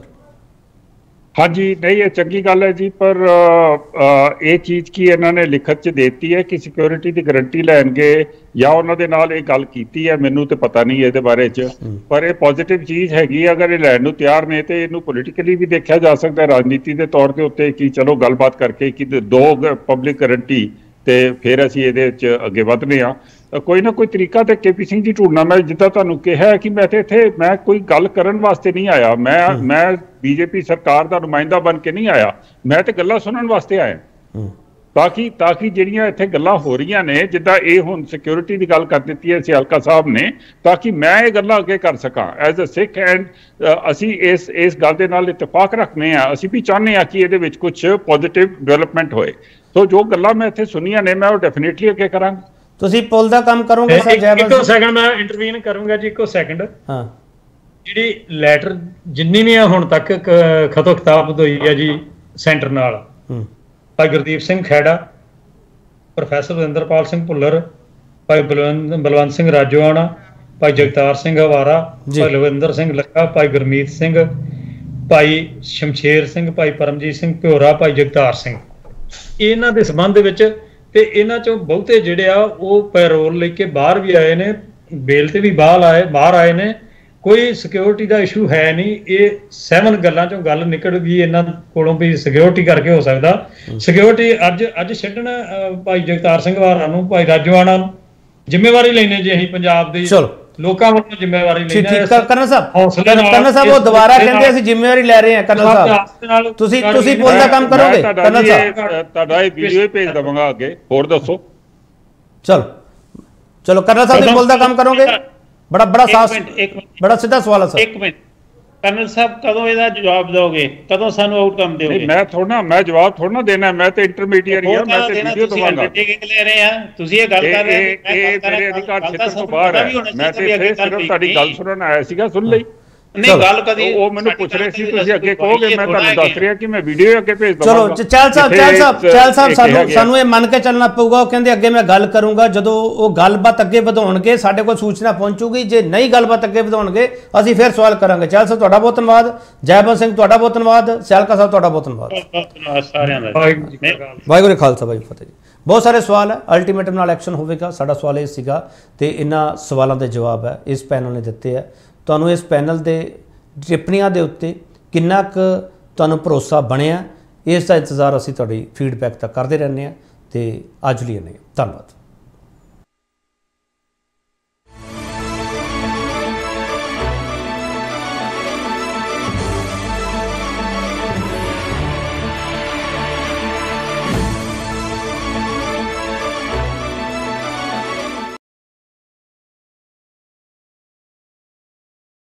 ਹਾਂਜੀ ਨਹੀਂ ਇਹ ਚੰਗੀ ਗੱਲ ਹੈ ਜੀ ਪਰ ਅ, ਅ, ਇਹ ਚੀਜ਼ ਕੀ ਇਹਨਾਂ ਨੇ ਲਿਖਤ 'ਚ ਦੇਤੀ ਹੈ ਕਿ ਸਿਕਿਉਰਿਟੀ ਦੀ ਗਾਰੰਟੀ ਲੈਣਗੇ ਜਾਂ ਉਹਨਾਂ ਦੇ ਨਾਲ ਇਹ ਗੱਲ ਕੀਤੀ ਹੈ ਮੈਨੂੰ ਤੇ ਪਤਾ ਨਹੀਂ ਇਹਦੇ ਬਾਰੇ 'ਚ ਪਰ ਇਹ ਪੋਜ਼ਿਟਿਵ ਚੀਜ਼ ਹੈਗੀ ਅਗਰ ਇਹ ਲੈਣ ਨੂੰ ਤਿਆਰ ਨੇ ਤੇ ਇਹਨੂੰ ਪੋਲੀਟੀਕਲੀ ਵੀ ਦੇਖਿਆ ਜਾ ਸਕਦਾ ਰਾਜਨੀਤੀ ਦੇ ਤੌਰ ਦੇ ਉੱਤੇ ਕਿ ਚਲੋ ਗੱਲਬਾਤ ਕਰਕੇ ਕਿ ਦੋ ਪਬਲਿਕ ਗਾਰੰਟੀ ਤੇ ਫਿਰ ਅਸੀਂ ਇਹਦੇ ਵਿੱਚ ਅੱਗੇ ਵਧਨੇ ਆ ਕੋਈ ਨਾ ਕੋਈ ਤਰੀਕਾ ਤੇ ਕੇਪੀ ਸਿੰਘ ਜੀ ਢੂੰਡਣਾ ਮੈਂ ਜਿੱਦਾਂ ਤੁਹਾਨੂੰ ਕਿਹਾ ਕਿ ਮੈਂ ਤੇ ਇੱਥੇ ਮੈਂ ਕੋਈ ਗੱਲ ਕਰਨ ਵਾਸਤੇ ਨਹੀਂ ਆਇਆ ਮੈਂ ਮੈਂ ਬੀਜੇਪੀ ਸਰਕਾਰ ਦਾ ਨੁਮਾਇੰਦਾ ਬਣ ਕੇ ਨਹੀਂ ਆਇਆ ਮੈਂ ਤੇ ਗੱਲਾਂ ਸੁਣਨ ਵਾਸਤੇ ਆਇਆ ਤਾਂ ਕਿ ਤਾਂ ਕਿ ਜਿਹੜੀਆਂ ਇੱਥੇ ਗੱਲਾਂ ਹੋ ਰਹੀਆਂ ਨੇ ਜਿੱਦਾਂ ਇਹ ਹੁਣ ਸਿਕਿਉਰਿਟੀ ਦੀ ਗੱਲ ਕਰ ਦਿੱਤੀ ਹੈ ਸਿਆਲਕਾ ਸਾਹਿਬ ਨੇ ਤਾਂ ਕਿ ਮੈਂ ਇਹ ਗੱਲਾਂ ਅੱਗੇ ਕਰ ਸਕਾਂ ਐਜ਼ ਅ ਸਿੱਖ ਐਂਡ ਅਸੀਂ ਇਸ ਇਸ ਗੱਲ ਦੇ ਨਾਲ ਇਤਫਾਕ ਰੱਖਨੇ ਆ ਅਸੀਂ ਵੀ ਚਾਹੁੰਦੇ ਆ ਕਿ ਇਹਦੇ ਵਿੱਚ ਕੁਝ ਪੋਜ਼ਿਟਿਵ ਡਿਵੈਲਪਮੈਂਟ ਹੋਏ ਸੋ ਜੋ ਗੱਲਾਂ ਮੈਂ ਇੱਥੇ ਸੁਣੀਆਂ ਨੇ ਮੈਂ ਉਹ ਡੈਫੀਨੇਟਲੀ ਅੱਗੇ ਕਰਾਂਗਾ ਤੁਸੀਂ ਪੁੱਲ ਦਾ ਕੰਮ ਕਰੋਗੇ ਸਰ ਇੱਕ ਜੈਬਨ ਇੱਕੋ ਸੀ ਸੈਕਿੰਡ ਮੈਂ ਇੰਟਰਵੀਨ ਕਰੂੰਗਾ ਜੀ ਇੱਕੋ ਸੈਕਿੰਡ ਹਾਂ ਜਿਹੜੀ ਲੈਟਰ ਜਿੰਨੀ ਵੀ ਆ ਹੁਣ ਤੱਕ ਕ- ਖਤੋ ਖਿਤਾਬ ਹੋਈ ਹੈ ਜੀ ਸੈਂਟਰ ਨਾਲ ਹੂੰ ਭਾਈ ਗੁਰਦੀਪ ਸਿੰਘ ਖੈੜਾ ਪ੍ਰੋਫੈਸਰ ਵਰਿੰਦਰਪਾਲ ਸਿੰਘ ਭੁੱਲਰ ਭਾਈ ਬਲਵੰਤ ਬਲਵੰਤ ਸਿੰਘ ਰਾਜੋਆਣਾ ਭਾਈ ਜਗਤਾਰ ਸਿੰਘ ਹਵਾਰਾ ਜੀ। ਭਾਈ ਲਵਿੰਦਰ ਸਿੰਘ ਲੱਖਾ ਭਾਈ ਗੁਰਮੀਤ ਸਿੰਘ ਭਾਈ ਸ਼ਮਸ਼ੇਰ ਸਿੰਘ ਭਾਈ ਪਰਮਜੀਤ ਸਿੰਘ ਭਿਓਰਾ ਭਾਈ ਜਗਤਾਰ ਸਿੰਘ ਇਹਨਾਂ ਦੇ ਸੰਬੰਧ ਵਿੱਚ ਤੇ ਇਹਨਾਂ ਚੋਂ ਬਹੁਤੇ ਜਿਹੜੇ ਆ ਉਹ ਪੈਰੋਲ ਲੈ ਕੇ ਬਾਹਰ ਵੀ ਆਏ ਨੇ ਬੇਲ ਤੇ ਵੀ ਬਾਹਰ ਆਏ ਬਾਹਰ ਆਏ ਨੇ ਕੋਈ ਸਿਕਿਉਰਿਟੀ ਦਾ ਇਸ਼ੂ ਹੈ ਨਹੀਂ ਇਹ ਸੈਵਨ ਗੱਲਾਂ ਚੋਂ ਗੱਲ ਨਿਕਲ ਗਈ ਇਹਨਾਂ ਕੋਲੋਂ ਵੀ ਸਿਕਿਉਰਿਟੀ ਕਰਕੇ ਹੋ ਸਕਦਾ ਸਿਕਿਉਰਿਟੀ ਅੱਜ ਅੱਜ ਛੱਡਣ ਅਹ, ਭਾਈ ਜਗਤਾਰ ਸਿੰਘ ਵਾਰਾ ਨੂੰ ਭਾਈ ਰਾਜੋਆਣਾ ਨੂੰ ਜ਼ਿੰਮੇਵਾਰੀ ਲੈਣੇ ਜੇ ਅਸੀਂ ਪੰਜਾਬ ਦੇ ਚਲੋ ਲੋਕਾਂ ਵੱਲੋਂ ਜ਼ਿੰਮੇਵਾਰੀ ਠੀਕ ਲੈਣੇ ਠੀਕ ਕਰਨਲ ਸਾਹਿਬ ਹੌਸਲੇ ਨਾਲ ਕਰਨਲ ਸਾਹਿਬ ਉਹ ਇਸ ਦੁਬਾਰਾ ਹੌਸਲੇ ਕਹਿੰਦੇ ਨਾਲ- ਅਸੀਂ ਜ਼ਿੰਮੇਵਾਰੀ ਲੈ ਰਹੇ ਹਾਂ ਕਰਨਲ ਸਾਹਿਬ ਤੁਸੀਂ ਤੁਸੀਂ ਪੁੱਲ ਦਾ ਕੰਮ ਕਰੋਗੇ ਮੈਂ ਤੁਹਾਡਾ ਕਰਨਲ ਜੀ ਸਾਹਿਬ ਇਹ, ਤੁਹਾਡਾ ਇਹ ਵੀਡੀਓ ਹੀ ਭੇਜ ਦਵਾਂਗਾ ਅੱਗੇ ਹੋਰ ਦੱਸੋ ਚਲੋ ਚਲੋ ਕਰਨਲ ਸਾਹਿਬ ਤੁਸੀਂ ਪੁੱਲ ਦਾ ਕੰਮ ਕਰੋਗੇ ਬੜਾ ਬੜਾ ਇੱਕ ਸਾਫ ਮਿੰਟ, ਇੱਕ ਮਿੰਟ। ਬੜਾ ਸਿੱਧਾ ਸਵਾਲ ਹੈ ਸਰ ਇੱਕ ਮਿੰਟ ਕਰਨਲ ਸਾਹਿਬ ਕਦੋਂ ਇਹਦਾ ਜਵਾਬ ਦਿਓਗੇ ਕਦੋਂ ਸਾਨੂੰ ਆਊਟਕਮ ਦਿਓਗੇ ਨਹੀਂ ਮੈਂ ਥੋੜਾ ਮੈਂ ਜਵਾਬ ਥੋੜਾ ਦੇਣਾ ਮੈਂ ਤੇ ਇੰਟਰਮੀਡੀਏਟ ਹਾਂ ਮੈਂ ਤੇ ਵੀਡੀਓ ਦਵਾਂਗਾ ਅੰਡਰਟੇਕਿੰਗ ਲੈ ਰਹੇ ਆ ਤੁਸੀਂ ਇਹ ਗੱਲ ਕਰ ਰਹੇ ਇਹ ਇਹ ਮੇਰੇ ਅਧਿਕਾਰ ਖੇਤਰ ਤੋਂ ਬਾਹਰ ਹੈ ਮੈਂ ਤੇ ਇੱਥੇ ਸਿਰਫ ਤੁਹਾਡੀ ਗੱਲ ਸੁਣਨ ਆਇਆ ਸੀਗਾ ਸੁਣ ਲਈ ਨਹੀਂ ਗੱਲ ਕਦੀ ਉਹ ਮੈਨੂੰ ਪੁੱਛ ਰਹੇ ਸੀ ਤੁਸੀਂ ਅੱਗੇ ਕਹੋਗੇ ਮੈਂ ਤੁਹਾਨੂੰ ਦੱਸ ਰਿਹਾ ਕਿ ਮੈਂ ਵੀਡੀਓ ਅੱਗੇ ਭੇਜ ਦਵਾਂਗਾ ਚਲੋ ਚ- ਚਹਿਲ ਸਾਹਿਬ ਚਹਿਲ ਸਾਹਿਬ ਚਹਿਲ ਸਾਹਿਬ ਸਾਨੂੰ ਸਾਨੂੰ ਇਹ ਮੰਨ ਕੇ ਚੱਲਣਾ ਪਊਗਾ ਉਹ ਕਹਿੰਦੇ ਅੱਗੇ ਮੈਂ ਗੱਲ ਕਰੂੰਗਾ ਜਦੋਂ ਉਹ ਗੱਲਬਾਤ ਅੱਗੇ ਵਧਾਉਣਗੇ ਸਾਡੇ ਕੋਲ ਸੂਚਨਾ ਪਹੁੰਚੂਗੀ ਜੇ ਨਹੀਂ ਗੱਲਬਾਤ ਅੱਗੇ ਵਧਾਉਣਗੇ ਅਸੀਂ ਫਿਰ ਸਵਾਲ ਕਰਾਂਗੇ ਚਹਿਲ ਸਾਹਿਬ ਤੁਹਾਡਾ ਬਹੁਤ ਧੰਨਵਾਦ ਜੈਬਨ ਸਿੰਘ ਤੁਹਾਡਾ ਬਹੁਤ ਧੰਨਵਾਦ ਸਿਆਲਕਾ ਸਾਹਿਬ ਤੁਹਾਡਾ ਬਹੁਤ ਧੰਨਵਾਦ ਸਾਰਿਆਂ ਦਾ ਵਾਹਿਗੁਰੂ ਜੀ ਖਾਲਸਾ ਵਾਹਿਗੁਰੂ ਫਤਿਹ ਜੀ ਬਹੁਤ ਸਾਰੇ ਸਵਾਲ ਹੈ ਅਲਟੀਮੇਟਮ ਨਾਲ ਐਕਸ਼ਨ ਹੋਵੇਗਾ ਸਾਡਾ ਸਵਾਲ ਇਹ ਸੀਗਾ ਤੇ ਇਹਨਾਂ ਸਵਾਲਾਂ ਦੇ ਜਵਾਬ ਹੈ ਇਸ ਪੈਨਲ ਨੇ ਦਿੱਤੇ ਹੈ ਤੁਹਾਨੂੰ ਇਸ ਪੈਨਲ ਦੇ ਟਿੱਪਣੀਆਂ ਦੇ ਉੱਤੇ ਕਿੰਨਾ ਕੁ ਤੁਹਾਨੂੰ ਭਰੋਸਾ ਬਣਿਆ ਇਸ ਦਾ ਇੰਤਜ਼ਾਰ ਅਸੀਂ ਤੁਹਾਡੀ ਫੀਡਬੈਕ ਤੱਕ ਕਰਦੇ ਰਹਿੰਦੇ ਹਾਂ ਤੇ ਅੱਜ ਲਈ ਇੰਨਾ ਹੀ ਧੰਨਵਾਦ।